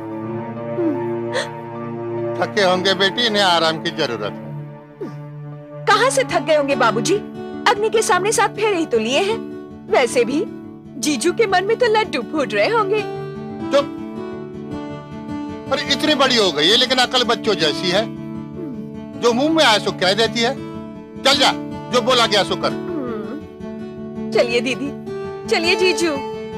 थके होंगे बेटी, इन्हें आराम की जरूरत है। कहाँ से थक गए होंगे बाबूजी? अग्नि के सामने सात फेरे ही तो लिए हैं। वैसे भी जीजू के मन में तो लड्डू फूट रहे होंगे। चुप। अरे इतनी बड़ी हो गई है, लेकिन अकल बच्चों जैसी है। जो मुंह में आया सो कह देती है। चल जा, जो बोला गया सो कर। चलिए दीदी, चलिए जीजू।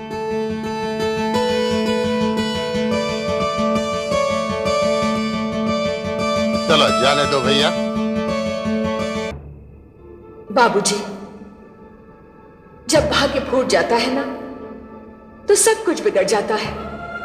चलो जाने दो भैया। बाबूजी, जब भाग्य फूट जाता है ना, तो सब कुछ बिगड़ जाता है।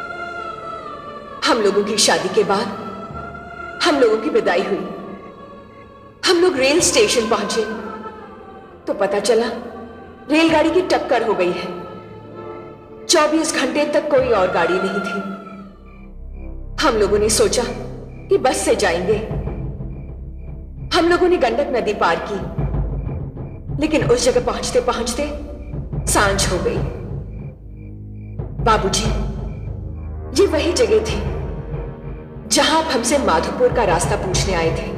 हम लोगों की शादी के बाद हम लोगों की विदाई हुई। हम लोग रेल स्टेशन पहुंचे तो पता चला रेलगाड़ी की टक्कर हो गई है। चौबीस घंटे तक कोई और गाड़ी नहीं थी। हम लोगों ने सोचा कि बस से जाएंगे। हम लोगों ने गंडक नदी पार की, लेकिन उस जगह पहुंचते पहुंचते सांझ हो गई। बाबूजी, ये वही जगह थी जहां आप हमसे माधोपुर का रास्ता पूछने आए थे।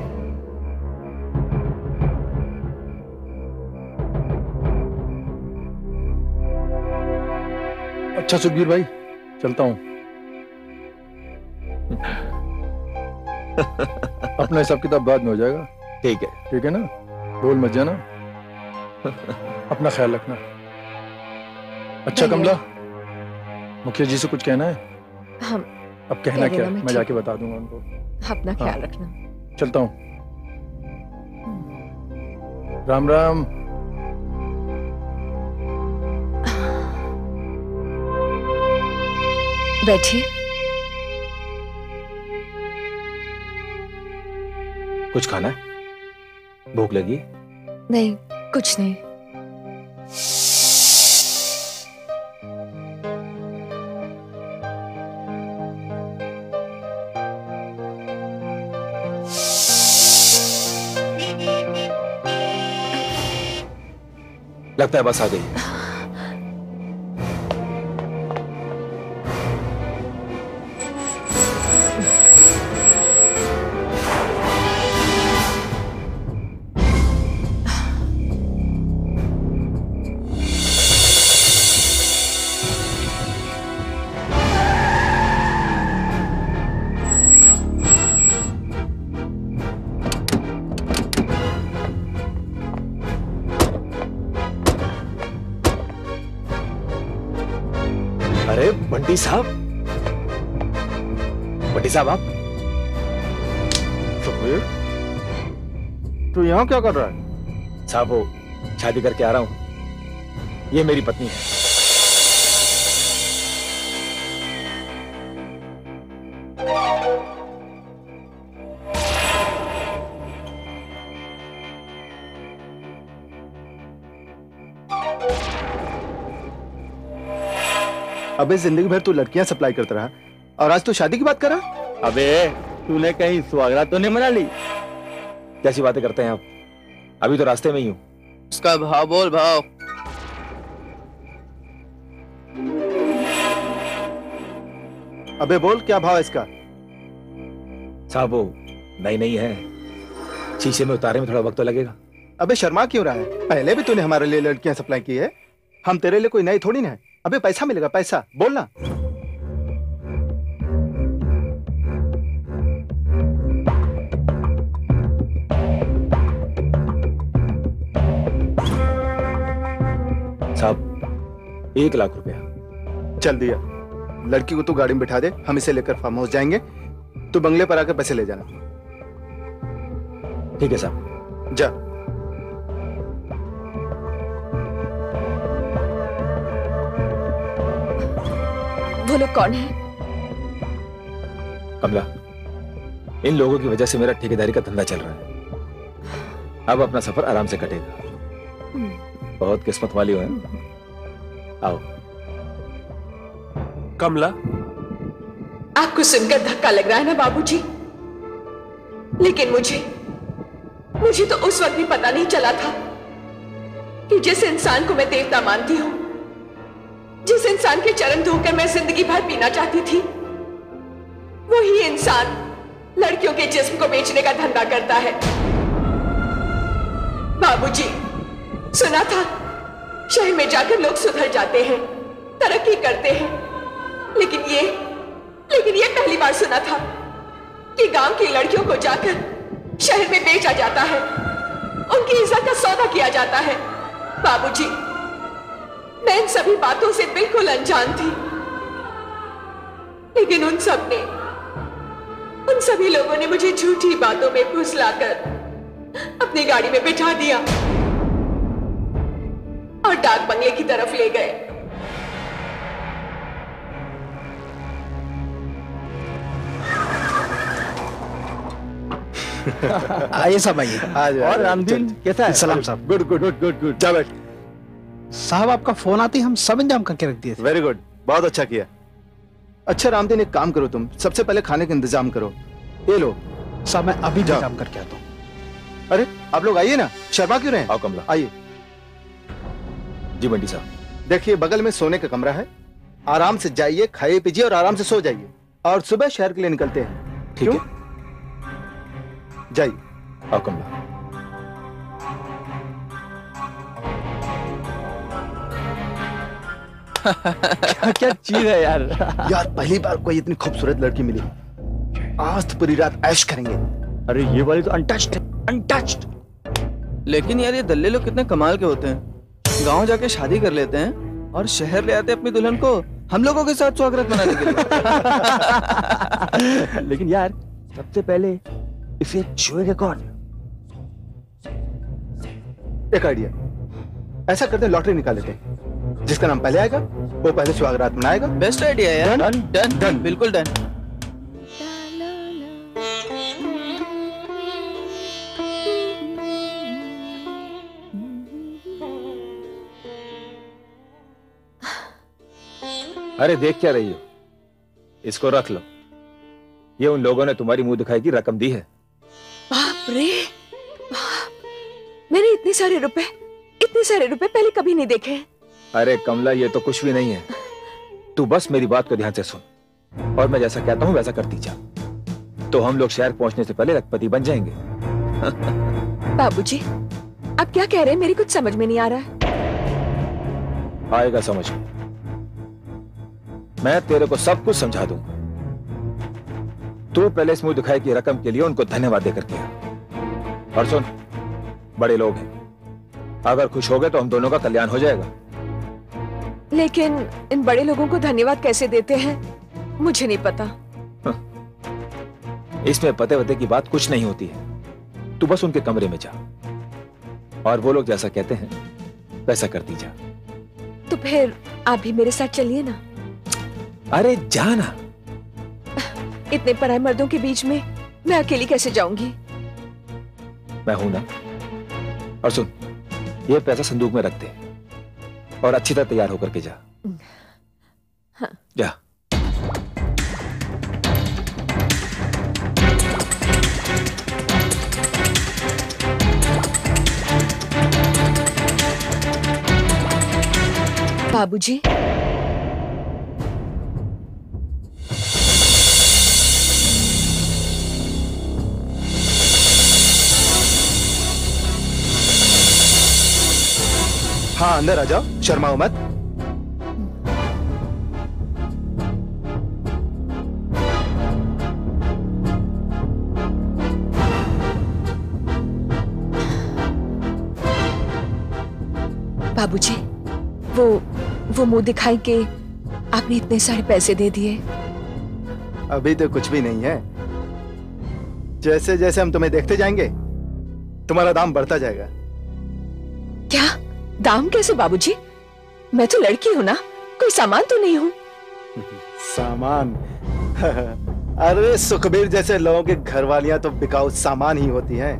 अच्छा सुखबीर भाई, चलता हूं। अपना हिसाब किताब बाद में हो जाएगा। ठीक है। ठीक है ना? भूल मत जाना। अपना ख्याल रखना। अच्छा कमला, मुखिया जी से कुछ कहना है? हम अब कहना क्या, मैं जाके बता दूंगा उनको। अपना ख्याल रखना। चलता हूँ। राम राम। बैठिए। कुछ खाना है? भूख लगी? नहीं, कुछ नहीं। लगता है बस आ गई। अरे बंटी साहब, बंटी साहब आप सुखबीर, तू यहाँ क्या कर रहा है? साहब वो शादी करके आ रहा हूं, ये मेरी पत्नी है। अबे जिंदगी भर तू लड़कियां सप्लाई करता रहा और आज तू शादी की बात कर रहा? अबे तूने कहीं सुहागरात तो नहीं मना ली? कैसी बातें करते हैं आप? अभी तो रास्ते में ही हूं। उसका भाव बोल, भाव। अबे बोल, क्या भाव है इसका? साहब वो नई नई है, शीशे में उतारने में थोड़ा वक्त तो लगेगा। अबे शर्मा क्यों रहा है? पहले भी तूने हमारे लिए लड़कियां सप्लाई की है, हम तेरे लिए कोई नई थोड़ी ना है। अबे पैसा मिलेगा, पैसा बोलना। साहब एक लाख रुपया। चल दिया। लड़की को तू गाड़ी में बिठा दे, हम इसे लेकर फार्म हाउस जाएंगे, तू बंगले पर आकर पैसे ले जाना। ठीक है साहब। जा। वो लोग कौन है? कमला, इन लोगों की वजह से मेरा ठेकेदारी का धंधा चल रहा है। अब अपना सफर आराम से कटेगा। बहुत किस्मत वाली हो। आओ। कमला, आपको सुनकर धक्का लग रहा है ना बाबूजी, लेकिन मुझे मुझे तो उस वक्त भी पता नहीं चला था कि जिस इंसान को मैं देवता मानती हूं, जिस इंसान के चरण धोकर मैं जिंदगी भर पीना चाहती थी, वही इंसान लड़कियों के जिस्म को बेचने का धंधा करता है। बाबूजी, सुना था शहर में जाकर लोग सुधर जाते हैं, तरक्की करते हैं, लेकिन ये लेकिन ये पहली बार सुना था कि गांव की लड़कियों को जाकर शहर में बेचा जाता है, उनकी इज्जत का सौदा किया जाता है। बाबूजी, मैं इन सभी बातों से बिल्कुल अनजान थी, लेकिन उन सब ने उन सभी लोगों ने मुझे झूठी बातों में फुसलाकर अपनी गाड़ी में बिठा दिया और डाक बंगले की तरफ ले गए। आइए सब आइए। और रामदीन कैसा है? सलाम साहब। Good good good good good. जा बैठ। साहब आपका फोन आते ही हम सब इंतजाम करके रख दिए थे। वेरी गुड, बहुत अच्छा किया। अच्छा रामदीन, एक काम करो, तुम सबसे पहले खाने का इंतजाम करो। ये लो साहब, मैं अभी इंतजाम करके आता हूँ। अरे आप लोग आइए ना, शर्मा क्यों रहे? आओ कमला। आइए। जी बंटी साहब। देखिए बगल में सोने का कमरा है, आराम से जाइए, खाइए पीजिए और आराम से सो जाइए, और सुबह शहर के लिए निकलते हैं। ठीक है, जाइए। आओ कमला। क्या चीज है यार। यार पहली बार कोई इतनी खूबसूरत लड़की मिली, आज तो पूरी रात ऐश करेंगे। अरे ये वाली तो अनटच्ड है, अनटच्ड। लेकिन यार ये दल्ले लोग कितने कमाल के होते हैं, गांव जाके शादी कर लेते हैं और शहर ले आते हैं अपनी दुल्हन को हम लोगों के साथ स्वागत मनाने के लिए। लेकिन यार सबसे पहले इसे छुएगा कौन? एक आइडिया, ऐसा करते हैं लॉटरी निकाल लेते हैं, जिसका नाम पहले आएगा वो पहले सुहागरात मनाएगा। बेस्ट आइडिया यार। डन डन डन बिल्कुल डन। अरे देख क्या रही हो, इसको रख लो। ये उन लोगों ने तुम्हारी मुंह दिखाई की रकम दी है। बाप रे बाप, मैंने इतने सारे रुपए इतने सारे रुपए पहले कभी नहीं देखे हैं। अरे कमला, ये तो कुछ भी नहीं है। तू बस मेरी बात को ध्यान से सुन और मैं जैसा कहता हूं वैसा करती जा, तो हम लोग शहर पहुंचने से पहले लखपति बन जाएंगे। बाबूजी, आप क्या कह रहे हैं? मेरी कुछ समझ में नहीं आ रहा है। आएगा समझ में, मैं तेरे को सब कुछ समझा दूंगा। तू पहले इस मुंह दिखाई की रकम के लिए उनको धन्यवाद देकर के आ। और सुन, बड़े लोग हैं, अगर खुश हो गए तो हम दोनों का कल्याण हो जाएगा। लेकिन इन बड़े लोगों को धन्यवाद कैसे देते हैं मुझे नहीं पता। इसमें पते वते की बात कुछ नहीं होती है। तू बस उनके कमरे में जा और वो लोग जैसा कहते हैं वैसा करती जा। तो फिर आप भी मेरे साथ चलिए ना। अरे जाना। इतने पराये मर्दों के बीच में मैं अकेली कैसे जाऊंगी? मैं हूं ना। और सुन, ये पैसा संदूक में रख दे और अच्छी तरह तैयार होकर के जा। हाँ। जा। बाबूजी, हाँ अंदर आ जाओ, शर्माओ मत। बाबूजी, वो वो मुंह दिखाई के आपने इतने सारे पैसे दे दिए। अभी तो कुछ भी नहीं है। जैसे जैसे हम तुम्हें देखते जाएंगे तुम्हारा दाम बढ़ता जाएगा। क्या दाम कैसे बाबूजी? मैं तो लड़की हूं ना, कोई सामान तो नहीं हूं। सामान? अरे सुखबीर जैसे लोगों की घरवालियां तो बिकाऊ सामान ही होती हैं।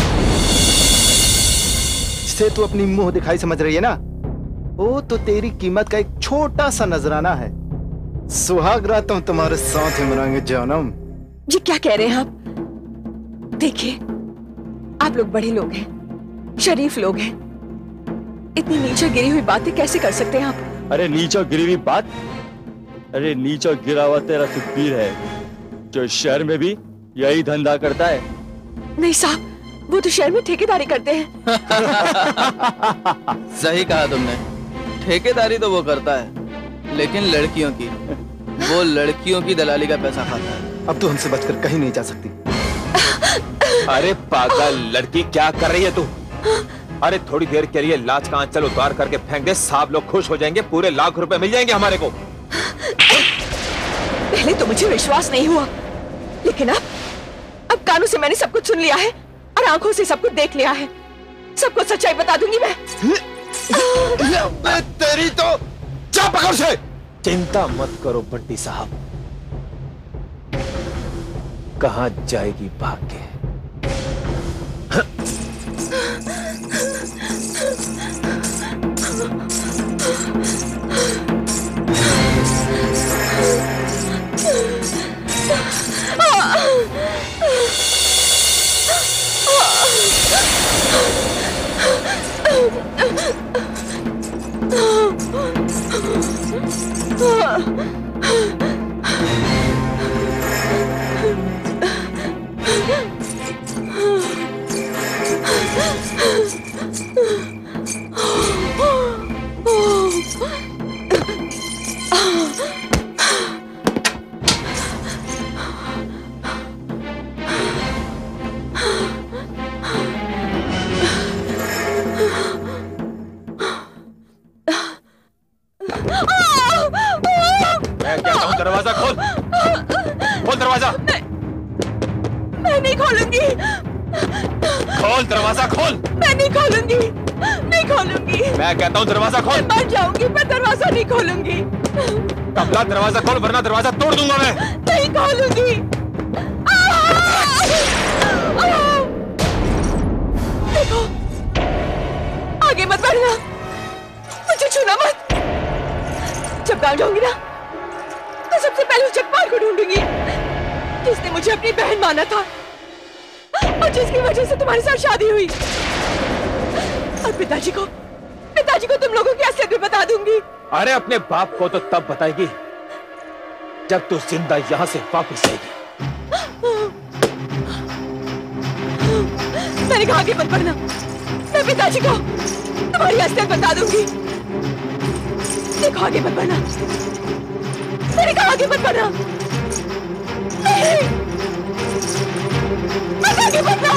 जिसे तू अपनी मुंह दिखाई समझ रही है ना, वो तो तेरी कीमत का एक छोटा सा नजराना है। सुहाग रात तुम तुम्हारे साथ ही मनाएंगे जानम। जी क्या कह रहे हैं आप? देखिए, आप लोग बड़े लोग हैं, शरीफ लोग हैं, इतनी नीचे गिरी हुई बातें कैसे कर सकते हैं आप? अरे नीचे गिरी हुई बात? अरे नीचे गिरा हुआ तेरा सुखबीर है जो शहर में भी यही धंधा करता है। नहीं साहब, वो तो शहर में ठेकेदारी करते हैं। सही कहा तुमने, ठेकेदारी तो वो करता है, लेकिन लड़कियों की, वो लड़कियों की दलाली का पैसा खाता है। अब तो हमसे बचकर कहीं नहीं जा सकती। अरे पागल लड़की, क्या कर रही है तू? अरे थोड़ी देर के लिए लाज का आंचल उतार करके फेंक दे, सब लोग खुश हो जाएंगे, पूरे लाख रुपए मिल जाएंगे हमारे को। पहले तो मुझे विश्वास नहीं हुआ, लेकिन अब अब कानों से मैंने सब कुछ सुन लिया है और आंखों से सब कुछ देख लिया है। सबको सच्चाई बता दूंगी मैं। तेरी तो जा पकड़ से। चिंता मत करो बंटी साहब, कहां जाएगी भाग के। दरवाजा खोल, खोल दरवाजा। मैं, मैं नहीं खोलूंगी। खोल दरवाजा, खोल। मैं नहीं खोलूंगी, नहीं खोलूंगी। मैं कहता हूँ दरवाजा खोल। मैं मर जाऊंगी, मैं दरवाजा नहीं खोलूंगी। कमला दरवाजा खोल वरना दरवाजा तोड़ दूंगा मैं। नहीं खोलूंगी। देखो, आगे मत बढ़ना, मुझे छूना मत। जब जब गांव जाऊंगी ना तो सबसे पहले उस जगपाल को ढूंढूंगी जिसने मुझे अपनी बहन माना था और जिसकी वजह से तुम्हारे साथ शादी हुई। और पिताजी को पिताजी को तुम लोगों की असलियत भी बता दूंगी। अरे अपने बाप को तो तब बताएगी जब तू जिंदा यहां से वापस आएगी। मैंने कहा आगे मत बढ़ना, मैं पिताजी को तुम्हारी असलियत बता दूंगी। देखो आगे मत बढ़ना, मैंने कहा आगे मत बढ़ना। नहीं, मत आगे बढ़ना।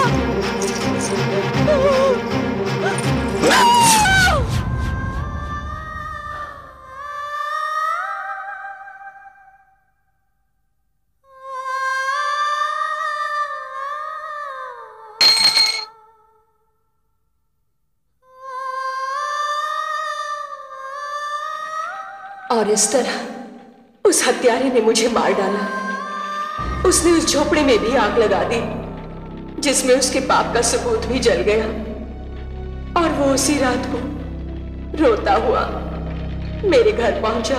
और इस तरह उस हत्यारे ने मुझे मार डाला। उसने उस झोपड़े में भी आग लगा दी जिसमें उसके पाप का सबूत भी जल गया। और वो उसी रात को रोता हुआ मेरे घर पहुंचा।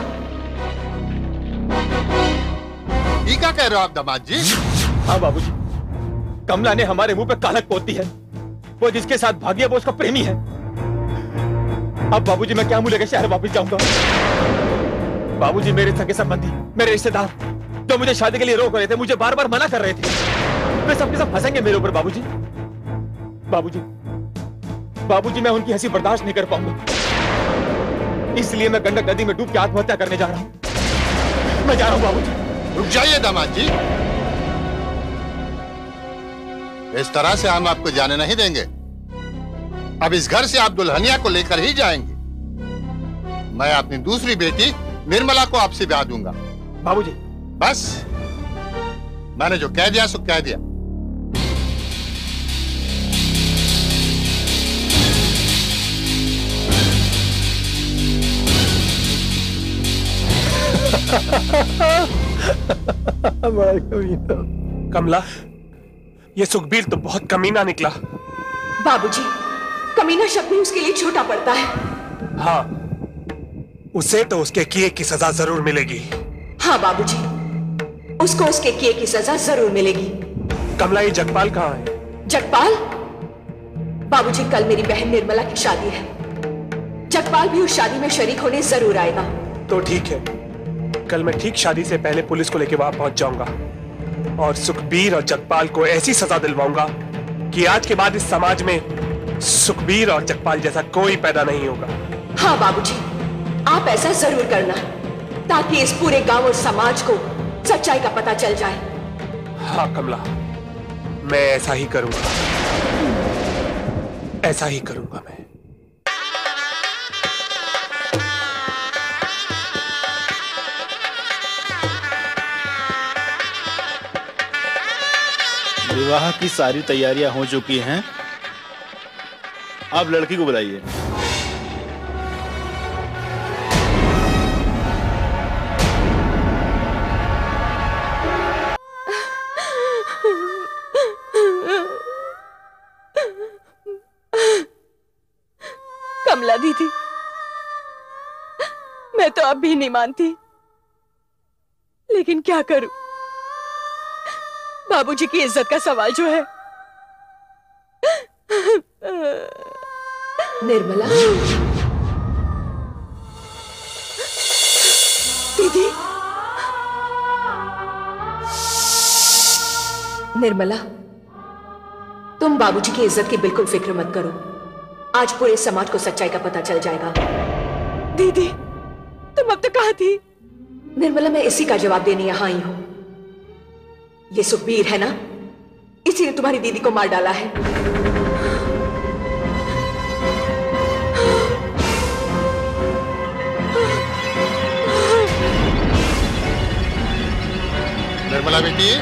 ये क्या कह रहे हो आप दामाद जी? हाँ बाबूजी, कमला ने हमारे मुंह पे कालक पोत दी है। वो जिसके साथ भागी है वो उसका प्रेमी है। अब बाबूजी मैं क्या मुंह लेकर शहर वापस जाऊंगा? बाबूजी मेरे सगे संबंधी, मेरे रिश्तेदार जो मुझे शादी के लिए रोक रहे थे, मुझे बार बार मना कर रहे थे, वे सबके सब फंसेंगे मेरे ऊपर। बाबूजी बाबूजी बाबूजी मैं उनकी हंसी बर्दाश्त नहीं कर पाऊंगा। इसलिए मैं गंडक नदी में डूब के आत्महत्या करने जा रहा हूं। मैं जा रहा हूं बाबूजी। रुक जाइए दामाद जी, इस तरह से हम आपको जाने नहीं देंगे। अब इस घर से आप दुल्हनिया को लेकर ही जाएंगे। मैं अपनी दूसरी बेटी निर्मला को आपसे ब्याह दूंगा। बाबूजी बस मैंने जो कह दिया सो कह दिया। कमला, ये सुखबीर तो बहुत कमीना निकला। बाबूजी, कमीना शब्द भी उसके लिए छोटा पड़ता है। हाँ, उसे तो उसके किए की सजा जरूर मिलेगी। हाँ बाबूजी, उसको उसके किए की सजा जरूर मिलेगी। कमला, ये जगपाल कहाँ है? जगपाल? बाबूजी, कल मेरी बहन निर्मला की शादी है। जगपाल भी उस शादी में शरीक होने जरूर आएगा। तो ठीक है, कल मैं ठीक शादी से पहले पुलिस को लेकर वहां पहुंच जाऊंगा और सुखबीर और जगपाल को ऐसी सजा दिलवाऊंगा कि आज के बाद इस समाज में सुखबीर और जगपाल जैसा कोई पैदा नहीं होगा। हाँ बाबूजी, आप ऐसा जरूर करना ताकि इस पूरे गांव और समाज को सच्चाई का पता चल जाए। हाँ कमला, मैं ऐसा ही करूंगा, ऐसा ही करूंगा मैं। विवाह की सारी तैयारियां हो चुकी हैं। अब लड़की को बुलाइए। कमला दीदी, मैं तो अब भी नहीं मानती, लेकिन क्या करूं? बाबूजी की इज्जत का सवाल जो है। निर्मला दीदी, निर्मला, तुम बाबूजी की इज्जत की बिल्कुल फिक्र मत करो। आज पूरे समाज को सच्चाई का पता चल जाएगा। दीदी, तुम अब तक कहाँ थी? निर्मला, मैं इसी का जवाब देने यहां आई हूं। ये सुखबीर है ना, इसी ने तुम्हारी दीदी को मार डाला है। निर्मला बेटी,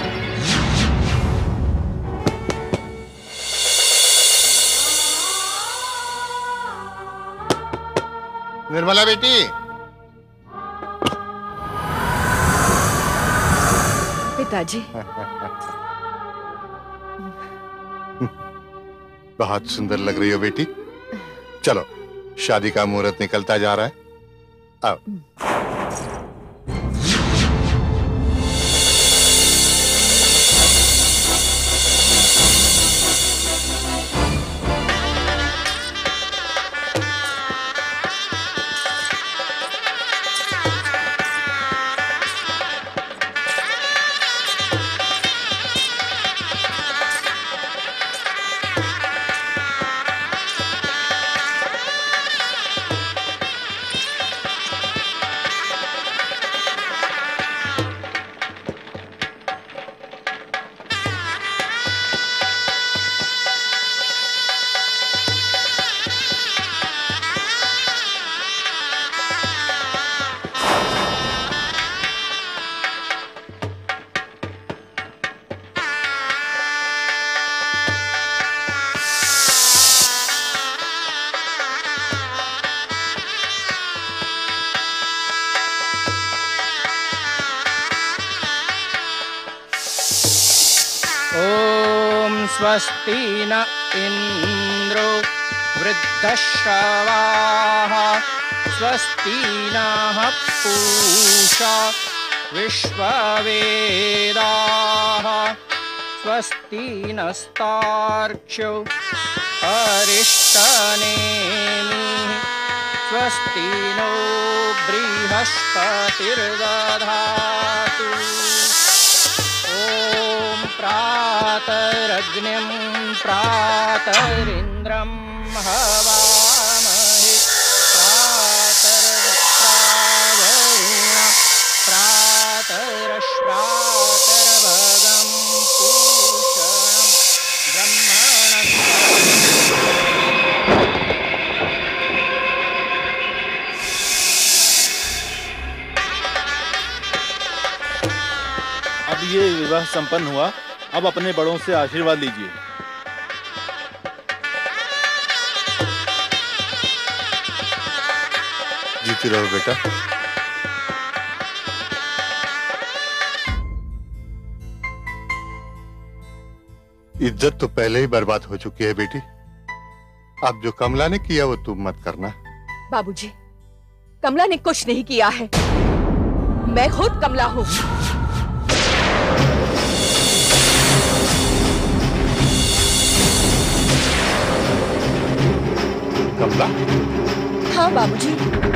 निर्मला बेटी, पिताजी। बहुत सुंदर लग रही हो बेटी। चलो, शादी का मुहूर्त निकलता जा रहा है। आओ। स्वस्ति न इंद्रो वृद्धश्रवाः स्वस्ति नः पूषा विश्ववेदाः स्वस्ति नस्तार्क्ष्यो अरिष्टनेमिः स्वस्ति नो बृहस्पतिर्दधातु ॐ प्रातरग्निं प्रातरिन्द्रं हवामहे प्रातर्वरुणः प्रातरश्रातर्भगं पूषणं ब्रह्मणः। अब ये विवाह संपन्न हुआ, अब अपने बड़ों से आशीर्वाद लीजिए। जीती रहो बेटा। इज्जत तो पहले ही बर्बाद हो चुकी है बेटी। अब जो कमला ने किया वो तुम मत करना। बाबूजी, कमला ने कुछ नहीं किया है, मैं खुद कमला हूँ। कमला? हाँ बाबूजी।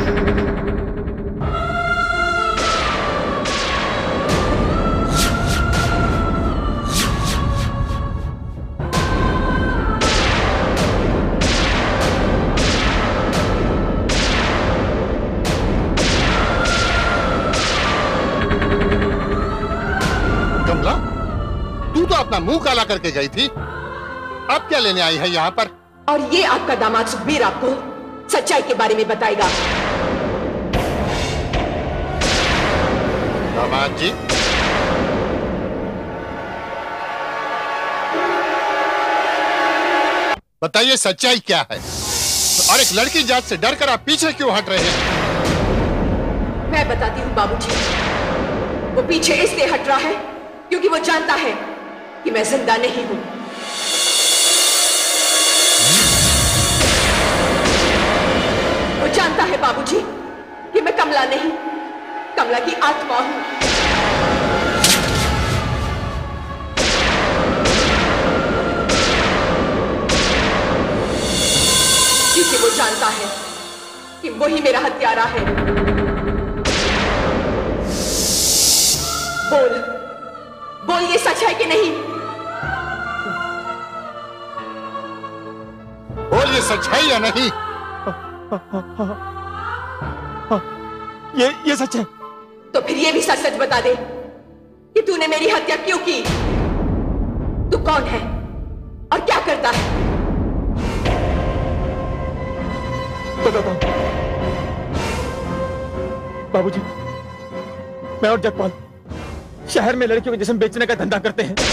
कमला, तू तो अपना मुंह काला करके गई थी, अब क्या लेने आई है यहाँ पर? और ये आपका दामाद सुखबीर आपको सच्चाई के बारे में बताएगा। दामाद जी, बताइए सच्चाई क्या है? और एक लड़की जात से डर कर आप पीछे क्यों हट रहे हैं? मैं बताती हूँ बाबूजी, वो पीछे इसलिए हट रहा है क्योंकि वो जानता है कि मैं जिंदा नहीं हूँ। वो जानता है बाबूजी कि मैं कमला नहीं, कमला की आत्मा हूं। क्योंकि वो जानता है कि वही मेरा हत्यारा है। बोल, बोल ये सच है कि नहीं? बोल ये सच है या नहीं? ये ये सच है। तो फिर ये भी सच सच बता दे कि तूने मेरी हत्या क्यों की? तू कौन है और क्या करता है? बताता हूं। बाबूजी, मैं और जगपाल शहर में लड़कियों के जिस्म बेचने का धंधा करते हैं।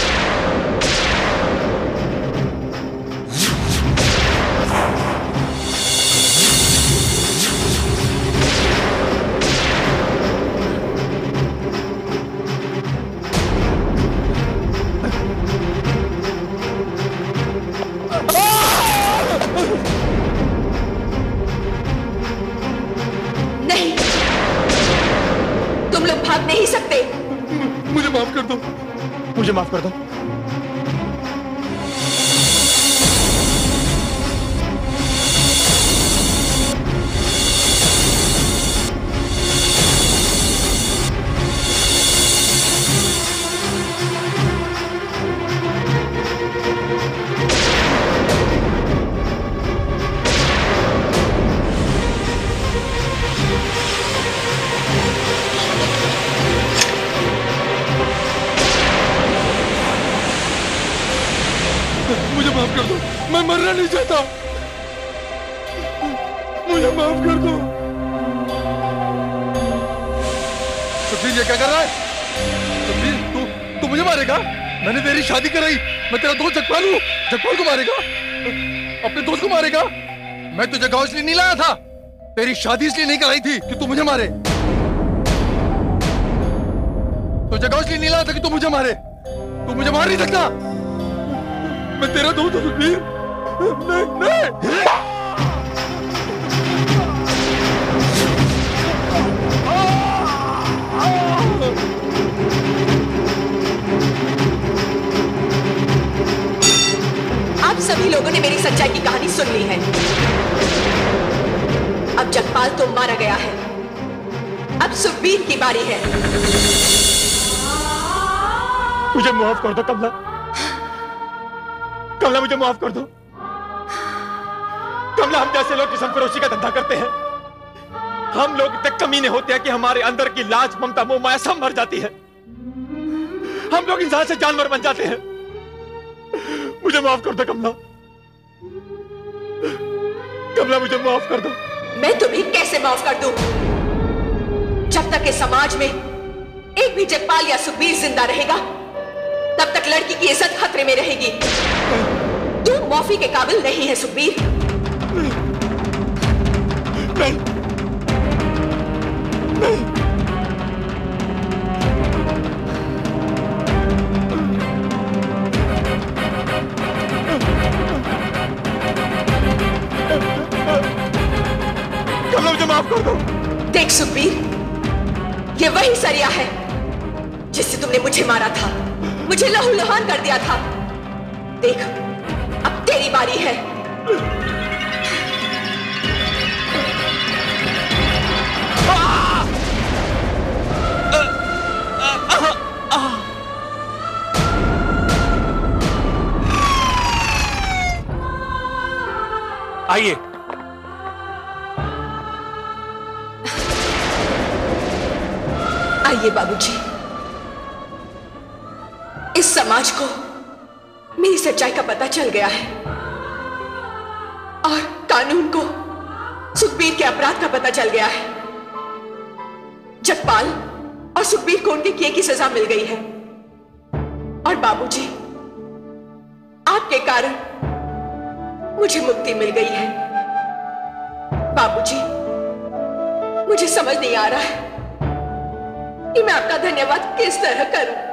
नहीं, तुम लोग भाग नहीं सकते। मुझे माफ कर दो, मुझे माफ कर दो। मुझे माफ कर दो, मैं मरना नहीं चाहता। मुझे माफ कर दो। सुखबीर ये क्या कर रहा है? सुखबीर, तू तू मुझे मारेगा? मैंने तेरी शादी कराई, मैं तेरा दोस्त जगपाल हूँ। जगपाल को मारेगा? अपने दोस्त को मारेगा? मैं तुझे गांव इसलिए नहीं लाया था, तेरी शादी इसलिए नहीं कराई थी कि तू मुझे मारे। तुझे गांव इसलिए नहीं लाया था कि तू मुझे मारे। तू मुझे मार नहीं सकता। मैं तेरा दोस्त हूं सुखबीर। नहीं नहीं आप सभी लोगों ने मेरी सच्चाई की कहानी सुन ली है। अब जगपाल तो मारा गया है, अब सुखबीर की बारी है। मुझे माफ कर दो कमला, कमला मुझे माफ कर दो। कमला, हम जैसे लोग किस्म फरोशी का धंधा करते हैं, हम लोग इतने कमीने होते हैं कि हमारे अंदर की लाज, ममता, मोह माया सब मर जाती है। हम लोग इंसान से जानवर बन जाते हैं। मुझे माफ कर दो कमला, कमला मुझे माफ कर दो। मैं तुम्हें कैसे माफ कर दूं? जब तक इस समाज में एक भी जगपाल या सुखबीर जिंदा रहेगा, तब तक लड़की की इज्जत खतरे में रहेगी। तू माफी के काबिल नहीं है सुखबीर। नहीं, नहीं। कमला मुझे माफ कर दो। देख सुखबीर, ये वही सरिया है जिससे तुमने मुझे मारा था, मुझे लहूलुहान कर दिया था। देख, अब तेरी बारी है। आइए। आइए बाबूजी, इस समाज को मेरी सच्चाई का पता चल गया है और कानून को सुखबीर के अपराध का पता चल गया है। जगपाल और सुखबीर को उनके किए की सजा मिल गई है और बाबूजी, आपके कारण मुझे मुक्ति मिल गई है। बाबूजी, मुझे समझ नहीं आ रहा है कि मैं आपका धन्यवाद किस तरह करूं।